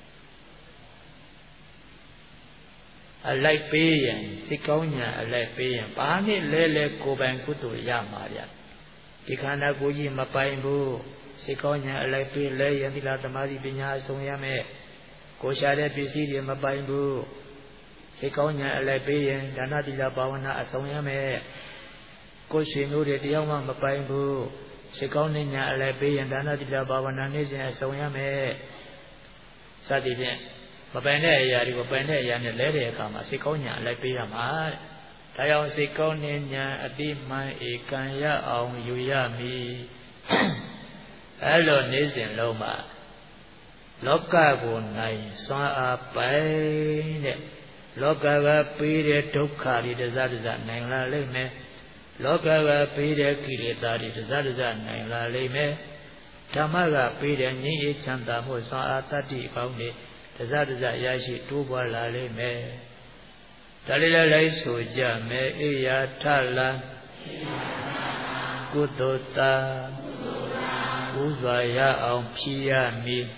အလိုက်ပေးရင်စိတ်ကောင်းဉာဏ်အလိုက်ပေးရင်ဘာနဲ့လဲကိုယ်ပိုင်ကုသိုလ်ရမှာဗျဒီခန္ဓာကိုယ်ကြီးမပိုင်ဘူးစိတ်ကောင်းဉာဏ်အလိုက်ပေးလဲရင်သီလသမာဓိပညာအဆုံးရမယ်ကိုယ်ရှာတဲ့ပစ္စည်းတွေမပိုင်ဘူးစိတ်ကောင်းဉာဏ်အလိုက်ပေးရင်ဒါနသီလဘာဝနာအဆုံးရမယ်ကိုယ်ရှင်တို့တွေတရားမှမပိုင်ဘူးစိတ်ကောင်းတဲ့ဉာဏ်အလိုက်ပေးရင်ဒါနသီလဘာဝနာနေ့စဉ်အဆုံးရမယ်စသည်ဖြင့်မပိုင်တဲ့အရာတွေကိုပိုင်တဲ့အရာနဲ့လဲတဲ့အခါမှာစိတ်ကောင်းဉာဏ်အလိုက်ပေးရမှာတဲ့ဒါကြောင့်စိတ်ကောင်းတဲ့ဉာဏ်အတိမှန်ဧကံရအောင်ယူရမည်အဲ့လိုနေ့စဉ်လုံးမှာလောကကိုနိုင်စွမ်းအားပိုင်တဲ့လောကကပေးတဲ့ဒုက္ခတွေတစတစနိုင်လာလိမ့်မယ်လောကကပေးတဲ့ကိလေသာတွေတစတစနိုင်လာလိမ့်မယ်ဓမ္မကပေးတဲ့ငြိမ်းအေးချမ်းသာမှုစွမ်းအားတတ္တိကောင်းတွေတစတစရရှိတိုးပွားလာလိမ့်မယ်ဒါလေးလည်းလိုက်ဆိုကြမယ်အေယာထလာကုသိုလ်တာဥစွာရအောင်ဖြီးရမည်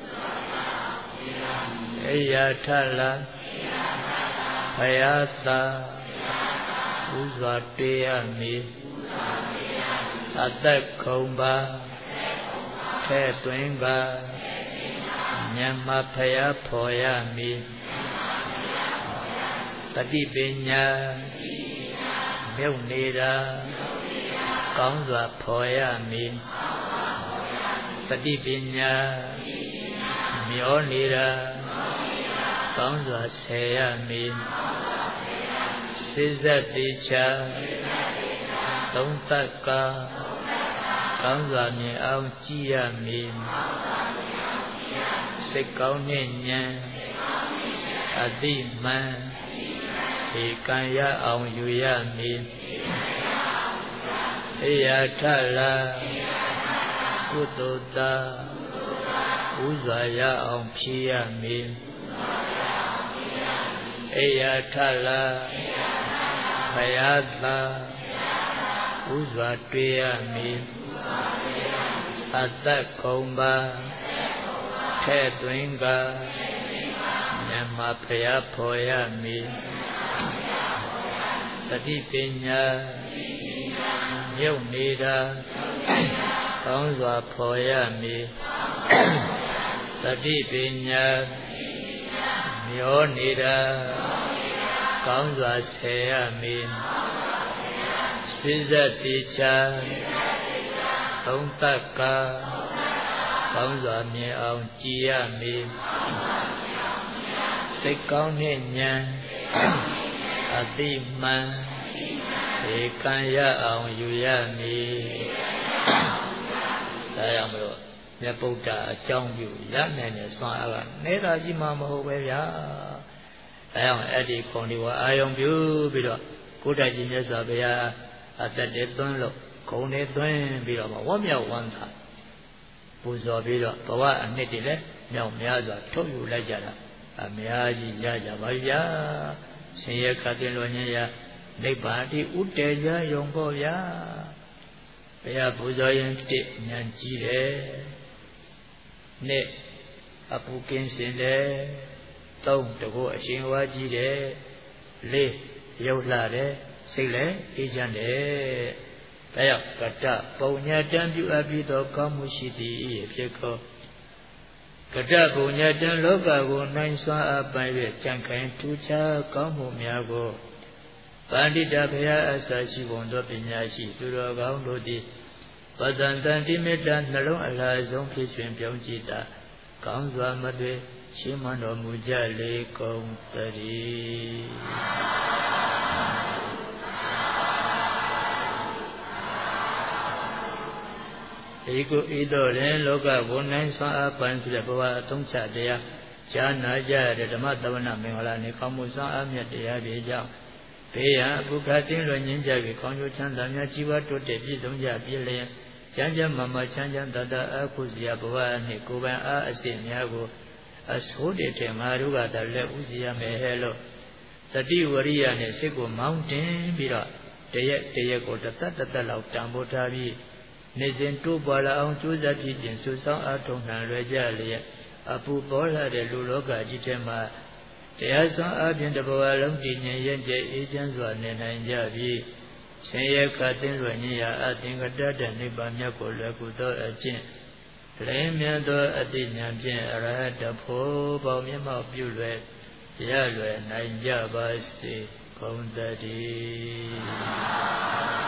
အေယာထလာဘုရားသာဥစွာတေးရမည်အသက်ခုံပါထဲသွင်းပါဉာဏ်မှာဘုရားဖော်ရမည်တတိပညာမြုပ်နေတာကောင်းစွာဖော်ရမည်တတိပညာမျောနေတာကောင်းစွာဆယ်ရမည်စိစက်တိချာသုံးသက်ကကောင်းစွာမြင်အောင်ကြည့်ရမည်စိတ်ကောင်းနှင့်ဉာဏ်အတိမှန်ဒီကံရအောင်ယူရမည်အေယထလာကုသိုလ်သာဥစွာရအောင်ဖြည့်ရမည်အေယထလာဘုရားသာဥစွာတွေ့ရမည်အသက်ကုန်ပါထဲ့သွင်းကမြတ်မှာဘုရားဖော်ရမည်တတိပညာမြုပ်နေတာကောင်းစွာဖော်ရမည်တတိပညာမျောနေတာကောင်းစွာဆယ်ရမည်စိစက်တိချာသုံးသက်ကကောင်းစွာမြင်အောင်ကြည်ရမည်စိတ်ကောင်းနှင့်ဉာဏ်အတိမှန်ဒီကံရအောင်ယူရမည်ဒါကြောင့်မလို့မြတ်ဗုဒ္ဓအကြောင်းပြုရနိုင်တဲ့ဆွမ်းအားကနေတာရှိမှမဟုတ်ပဲဗျာဒါကြောင့်အဲ့ဒီခုံဒီဝအာယုံပြုပြီးတော့ကိုယ်တိုင်ကြီးမြတ်စွာဘုရားအသက်တည်းသွန်းလို့ခုံနေသွင်းပြီးတော့ဝတ်မြောက်ဝမ်းသာပူဇော်ပြီးတော့ဘဝအနှစ်တည်းလည်းမြောက်များစွာထုတ်ယူလိုက်ကြတာအများကြီးရကြပါဗျာရှင်ရခတ်တင်လို့ညင်ရနိဗ္ဗာန်တိဥတ္တေရယုံပေါ့ဗျာဘုရားပူဇော်ရင်တစ်ဉာဏ်ကြီးတယ်နှစ်အပူကင်းစင်တယ်သုံးတကောအရှင်ဝါကြီးတယ်လေးရုပ်လှတယ်စိတ်လည်းအေးချမ်းတယ်ဒါကြောင့်ကတ္တပုံညာတံပြုအပ်ပြီးသောကောင်းမှုရှိသည်ဖြစ်သောကတ္တပုံညာတံလောကကိုနိုင်စွမ်းအပ်ပိုင်၍ကြံခိုင်ထူးခြားကောင်းမှုများကိုပန္တိတဘုရားအစရှိပုံသောပညာရှိသူတော်ကောင်းတို့သည်ပတန်တန်တိမေတ္တာနှလုံးအလားဆုံးဖြစ်ရှင်ပြောင်းကြည့်တာကောင်းစွာမသွေရှင်းမတော်မူကြလေကုန်သတည်းဧကုဣတောရင်လောကဘုံနိုင်စွမ်းအပ်ပန်ဆိုတဲ့ဘဝအသုံးချတရားဈာနာကြတဲ့ဓမ္မသဝနာမင်္ဂလာနေကောင်းမှုစွမ်းအပ်မြတ်တရားတွေကြောင့်ဘေးရန်အပုခတ်တင်းလွန်ငင်းကြပြီးကောင်းကျိုးချမ်းသာများကြီးပွားတိုးတက်ပြည့်စုံကြပြည့်လျက်ချမ်းချမ်းမမချမ်းချမ်းသာသာအခုစီယဘဝနှင့်ကိုယ်ပိုင်အားအစစ်များကိုအစိုးတည်တဲ့ငါတို့ကတည်းလက်ဥစီရမယ်ဟဲ့လို့တတိဝရိယနဲ့စိတ်ကိုမောင်းတင်ပြီးတော့တရက်ကိုတသက်လောက်တန်ဖိုးထားပြီးနေစဉ်တိုးပွားလာအောင်ကြိုးစားကြည့်ခြင်းစုဆောင်အားထုတ်နိုင်လွယ်ကြလျက်အပူပေါ်လာတဲ့လူလောကကြီးထဲမှာတရားစွမ်းအားဖြင့်တဘဝလုံးတည်ငြိမ်ရဲ့ကျအေးချမ်းစွာနေနိုင်ကြပြီးရှင်ရခတ်တင်လွယ်ညရာအသင်္ကတတနိဗ္ဗာန်မြတ်ကိုလွယ်ကူသောအကျင့်လင်းမြတ်သောအတိညာဖြင့်အရဟတဖို့ပေါမျက်မှောက်ပြုလွယ်ရလွယ်နိုင်ကြပါစေကုန်သတည်း